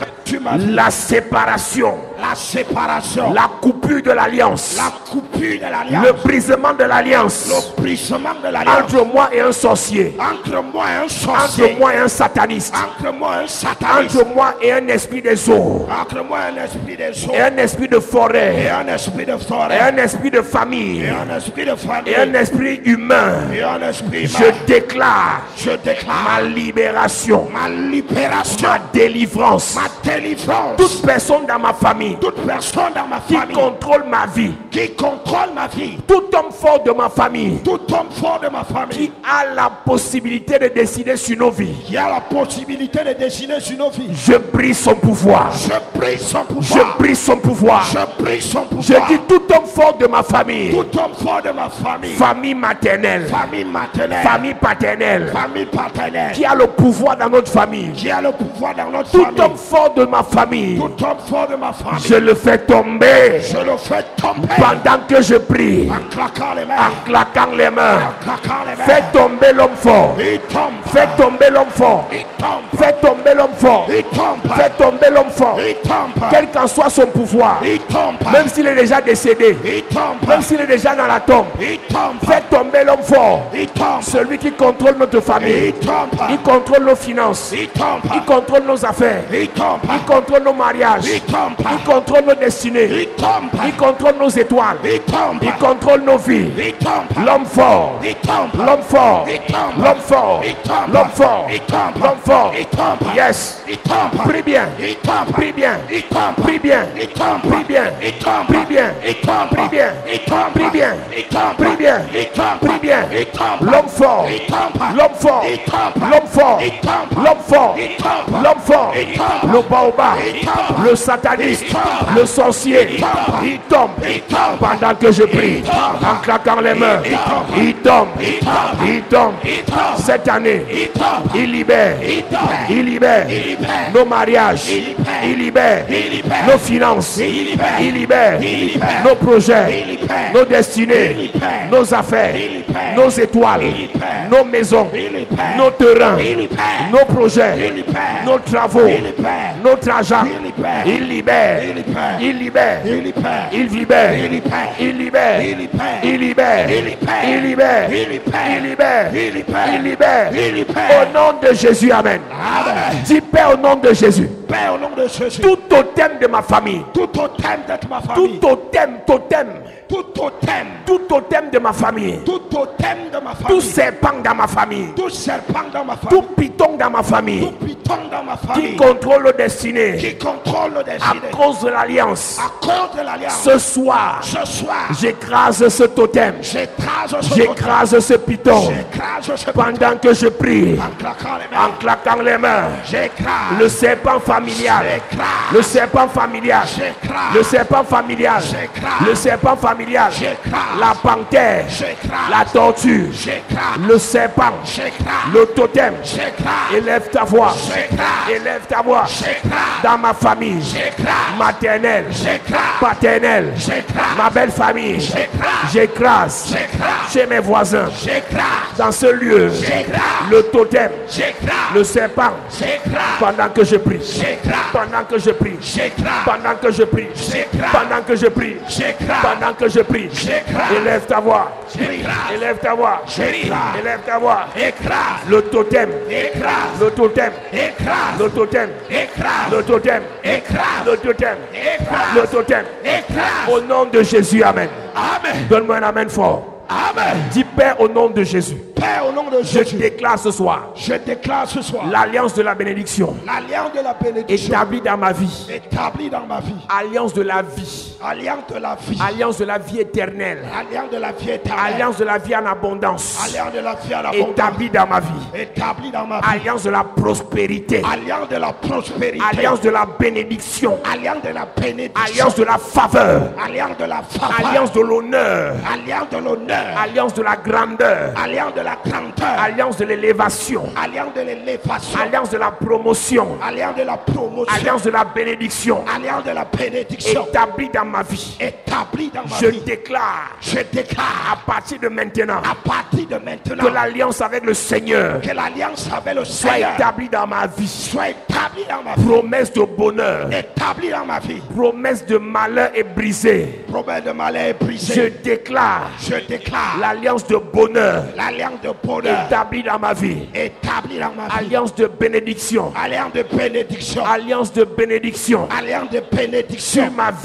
la séparation, la séparation, la coupure de l'alliance, la coupure de l'alliance, le brisement de l'alliance, le brisement de l'alliance entre moi et un sorcier, entre moi et un sorcier, entre moi et un sataniste, entre moi et un sataniste, entre moi et un esprit des eaux, entre moi et un esprit des eaux, et un esprit de forêt, et un esprit de forêt, et un esprit de famille, et un esprit de famille, et un esprit humain, et un esprit humain. Je déclare, je déclare ma libération, ma libération, ma délivrance, ma délivrance. Toute personne dans ma famille famille toute personne dans ma qui famille contrôle ma vie, qui contrôle ma vie, tout homme fort de ma famille tout homme fort de ma famille qui a la possibilité de décider sur nos vies, qui a la possibilité de décider sur nos vies, je brise son pouvoir. je brise son Je pouvoir. brise son pouvoir. Je brise son Je pouvoir. dis tout homme fort de ma famille, Tout homme fort de ma famille, famille maternelle, famille maternelle, famille paternelle, famille paternelle, qui a le pouvoir dans notre famille, qui a le pouvoir dans notre tout famille, homme fort de ma famille, tout homme fort de ma famille, je le fais tomber je le fais tomber pendant que je prie, en claquant les en mains, claquant les mains. en claquant les mains. Fais tomber l'homme fort. Il tombe, Fais tomber l'homme fort. il tombe, Fais tomber l'homme fort. il tombe, Fais tomber l'homme fort. il tombe, Quel qu'en soit son pouvoir, il tombe, même s'il est déjà décédé, il tombe, même s'il est déjà dans la tombe, il tombe, fais tomber l'homme fort. il tombe, Celui qui contrôle notre famille, il tombe, il contrôle nos finances, il tombe, il contrôle nos affaires, il tombe, il contrôle nos mariages, il tombe, il contrôle nos destinées, il tombe, il contrôle nos étoiles, il tombe, il contrôle nos vies. il tombe, L'homme fort, il tombe, l'homme fort, il tombe, l'homme fort, il tombe, l'homme fort, il tombe, l'homme fort. il tombe, Yes. il tombe, Prie bien, il tombe, prie bien, il tombe, prie bien, il tombe, prie bien, il tombe, prie bien, il tombe, prie bien, il tombe, prie bien, il tombe, prie bien, il tombe, prie bien. il tombe, L'homme fort, il tombe, l'homme fort, il tombe, l'homme fort, il tombe, l'homme fort, il tombe, l'homme fort, il tombe, le baobab, il tombe, le sataniste, il tombe, le sorcier, il tombe, il tombe il tombe, pendant que je prie, il tombe, en claquant les mains, il tombe, il tombe, il tombe, il tombe. il tombe, Cette année, il tombe, il libère, il tombe, il libère il libère, nos mariages, il libère, il libère il libère, nos finances, il libère, il libère il libère, nos projets, il libère, nos destinées, il libère, nos affaires, il libère, nos étoiles, il libère, nos maisons, il libère, nos terrains, il libère, nos projets, il libère, nos travaux, il libère, notre argent. il libère, Il libère, il libère, il libère, il libère, il libère, il libère, il libère, il libère, il libère, il libère, il libère, il libère, il libère, il libère, il libère. il libère. Au nom de Jésus, amen. Amen. Dis Père au nom de Jésus. Père, au nom de Jésus, Tout totem de ma famille, tout totem de ma tout famille, totem, totem, tout totem, tout totem de ma famille, tout totem de ma tout famille, serpent dans ma famille, tout serpent dans ma tout famille, python dans ma famille, tout python dans ma qui famille, contrôle nos destinées qui contrôle le à destin, cause de l'alliance. à cause de l'alliance. Ce soir, Ce soir, j'écrase ce totem, j'écrase ce totem, j'écrase ce python j'écrase ce pendant que je prie, en claquant les en mains, claquant les mains. j'écrase, Le serpent familial, j'écrase, le serpent familial, j'écrase, le serpent familial, J'écrase. le serpent familial, J'écrase. la panthère, j'écrase, la tortue, j'écrase, le serpent, j'écrase, le totem. j'écrase, Élève ta voix, J'écrase. élève ta voix j'écrase, dans ma famille j'écrase, maternelle, j'écrase, paternelle, j'écrase, ma belle famille. J'écrase. J'écrase J'écrase. chez mes voisins, j'écrase, dans ce lieu, J'écrase. le totem, j'écrase, le serpent, j'écrase, pendant que je prie, J'écrase. pendant que je prie, j'écrase, pendant que je prie, J'écrase. pendant que je prie, j'écrase, pendant que je prie, J'écrase. élève ta voix, j'écrase, élève ta voix, J'écrase. élève ta voix, écrase, le totem, écrase, le totem, écrase, le totem, écrase, le totem, écrase, le totem, écrase, le totem, écrase. au nom de Jésus, amen. Amen. Donne-moi un amen fort. Amen. Dis Père au nom de Jésus. Père, au nom de Je Jésus, déclare ce soir je déclare ce soir l'alliance de la bénédiction l'alliance de la bénédiction établie dans ma vie. établie dans ma vie, Alliance de la vie. alliance de la vie, Alliance de la vie éternelle. alliance de la vie éternelle, Alliance de la vie en abondance. alliance de la vie à l'abondance, Établie dans ma vie. établie dans ma vie, Alliance de la prospérité. alliance de la prospérité, Alliance de la bénédiction. alliance de la bénédiction, Alliance de la faveur. alliance de la faveur, Alliance de l'honneur. alliance de l'honneur, Alliance de la grandeur. alliance de la grandeur, Alliance de l'élévation. alliance de l'élévation, Alliance de la promotion. alliance de la promotion, Alliance de la bénédiction. alliance de la bénédiction, Établie dans ma vie. établie dans ma Je vie. déclare Je déclare à partir de maintenant à partir de maintenant que l'alliance avec le Seigneur que l'alliance avec le soit Seigneur établie dans ma vie. soit établie dans ma vie, Promesse de bonheur. établie dans ma vie. Promesse de malheur est brisée. Promesse de malheur est Je brisée. déclare Je déclare l'alliance de bonheur l'alliance de bonheur établie dans ma vie. établie dans ma vie. Alliance de bénédiction. Alliance de bénédiction. Alliance de bénédiction Alliance de bénédiction sur ma vie.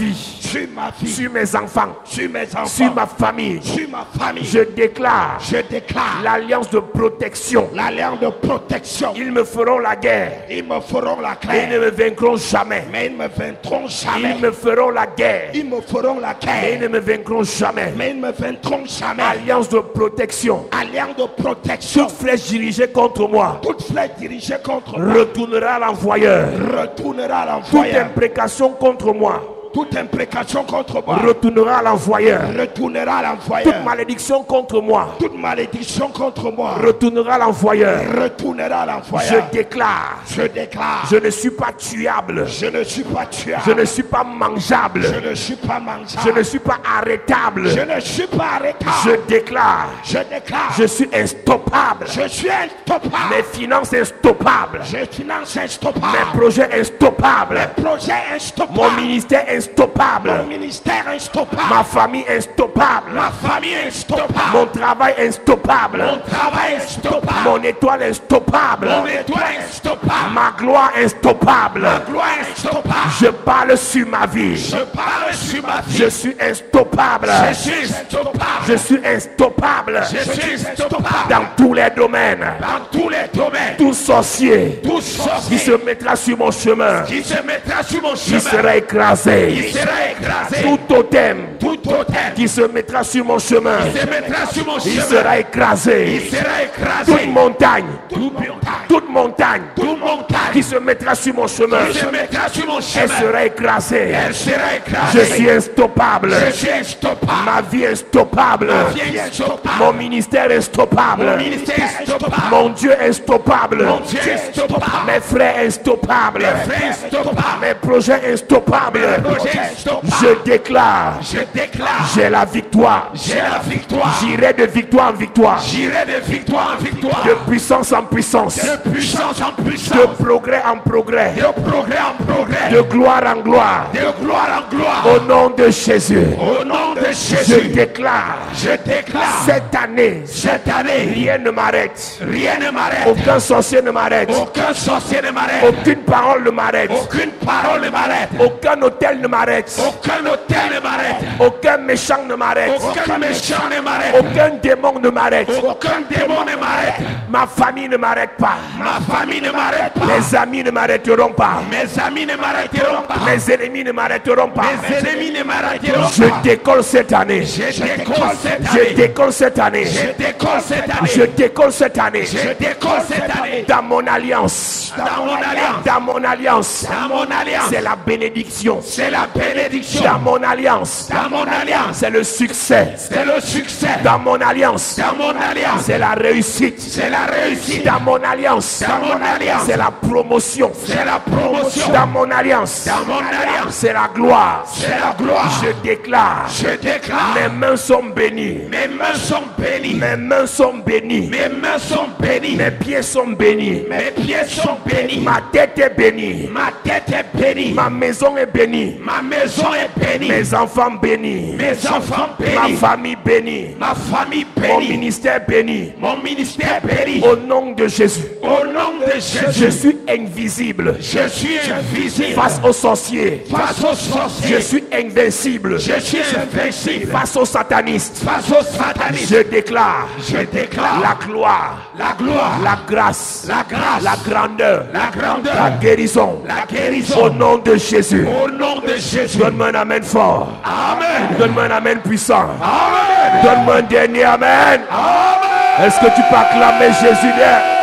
sur ma vie, sur mes enfants, sur mes enfants, sur ma famille. sur ma famille. Je déclare Je déclare l'alliance de protection. l'alliance de protection. Ils me feront la guerre. Ils me feront la Et ils ne guerre, me vaincront jamais. mais ils ne me vaincront jamais. Ils me feront la guerre. Ils me feront la Et ils ne guerre, me vaincront jamais. mais ils ne me vaincront jamais. Alliance de protection. Alliance de protection. Toute flèche dirigée contre moi Toute flèche dirigée contre moi retournera à l'envoyeur. retournera à Toute l'envoyeur. imprécation contre moi Toute imprécation contre moi retournera à l'envoyeur. retournera à Toute l'envoyeur. malédiction contre moi Toute malédiction contre moi retournera à l'envoyeur. retournera à Je l'envoyeur. déclare, Je déclare, je ne suis pas tuable. je ne suis pas tuable. Je ne suis pas mangeable. Je ne suis pas mangeable. Je ne suis pas arrêtable. Je ne suis pas arrêtable. Je déclare, Je déclare, je suis instoppable. je suis instoppable. Mes finances instoppables. Mes finances Mes instoppables. projets instoppables. Mes projets instoppables. Mon ministère instoppable. Mon ministère instoppable. Ma famille instoppable. Ma famille instoppable. Mon travail instoppable. Mon travail instoppable. Mon étoile instoppable. Mon étoile instoppable. Ma gloire instoppable. Ma gloire instoppable. Je parle sur ma vie. Je parle sur ma vie. Je suis instoppable. Je suis instoppable. Je suis instoppable. Je suis instoppable. Dans tous les domaines. Dans tous les domaines. Tout sorcier Tout qui sorcier se mettra sur mon chemin, qui se mettra sur mon il chemin, sera il écrasé. sera écrasé. Tout totem Tout totem qui se mettra sur mon chemin, qui se mettra sur mon il chemin, sera écrasé. il sera écrasé. Toute montagne, Toute montagne, toute montagne toute montagne qui se mettra sur mon chemin, qui se mettra sur mon elle chemin, sera écrasée. elle sera Je écrasée. suis instoppable. Je suis instoppable. Ma vie instoppable. Ma vie instoppable. Mon ministère instoppable. Mon ministère instoppable. Mon Dieu instoppable. Mon Dieu instoppable. Mes frères instoppables. Mes frères instoppables. Mes projets instoppables. Mes projets instoppables. Je déclare, Je déclare, j'ai la victoire. j'ai la victoire. J'irai de victoire en victoire. J'irai de victoire en victoire. De puissance en puissance. De puissance en puissance. De progrès en progrès. De progrès en progrès. De gloire en gloire. De gloire en gloire. Au nom de Jésus. Au nom de Je Jésus, déclare, je déclare, cette année, cette année, rien ne m'arrête. rien ne m'arrête. Aucun sorcier ne m'arrête. Aucun sorcier ne m'arrête. Aucune parole ne m'arrête. Aucune parole ne m'arrête. Aucun hôtel ne m'arrête. Aucun hôtel ne m'arrête. Aucun méchant ne m'arrête. Aucun méchant ne m'arrête. Aucun démon ne m'arrête. Aucun démon ne m'arrête. Ma famille ne m'arrête pas. Ma famille ne m'arrête pas. Mes amis ne m'arrêteront pas. Mes amis ne m'arrêteront pas. Mes ennemis ne m'arrêteront pas. Mes ennemis ne m'arrêteront Je pas. décolle cette année. Je décolle cette Je année. décolle cette année. Je décolle cette année. Je décolle cette année. Je décolle cette année. Dans mon alliance. Dans mon alliance. Dans mon alliance. Dans mon alliance. C'est la bénédiction. C'est la bénédiction. Dans mon alliance. Dans mon alliance. C'est le succès. C'est le succès. Dans mon alliance. Dans mon alliance. C'est la réussite. C'est la réussite. Dans mon alliance. Dans mon alliance. C'est la promotion. C'est la promotion. Dans mon alliance. Dans mon alliance. C'est la gloire. C'est la gloire. Je déclare. Je déclare. Mes mains sont bénies. Mes mains sont bénies. Mes mains sont bénies. Mes mains sont bénies. Mes pieds sont bénis. Mes pieds sont bénis. Ma tête est bénie. Ma tête est bénie. Ma maison est bénie. Ma maison est bénie. Mes enfants bénis. Mes enfants Ma bénis. famille bénie. Ma famille Mon bénie. ministère béni. Mon ministère béni. Au nom de Jésus. Au nom de Jésus. Je suis invisible. Je suis invisible. Face aux sorciers. Face aux sorciers. Je suis invincible. Je suis invincible. Face aux satanistes. Face aux satanistes. Je déclare. Je déclare La gloire. la gloire. La grâce. La grâce. La grandeur. La grandeur. La guérison. La guérison. Au nom de Jésus. Au nom de Jésus. Donne-moi un amen fort. Amen. Donne-moi un amen puissant. Amen. Donne-moi un dernier amen. Amen. Est-ce que tu peux acclamer Jésus bien?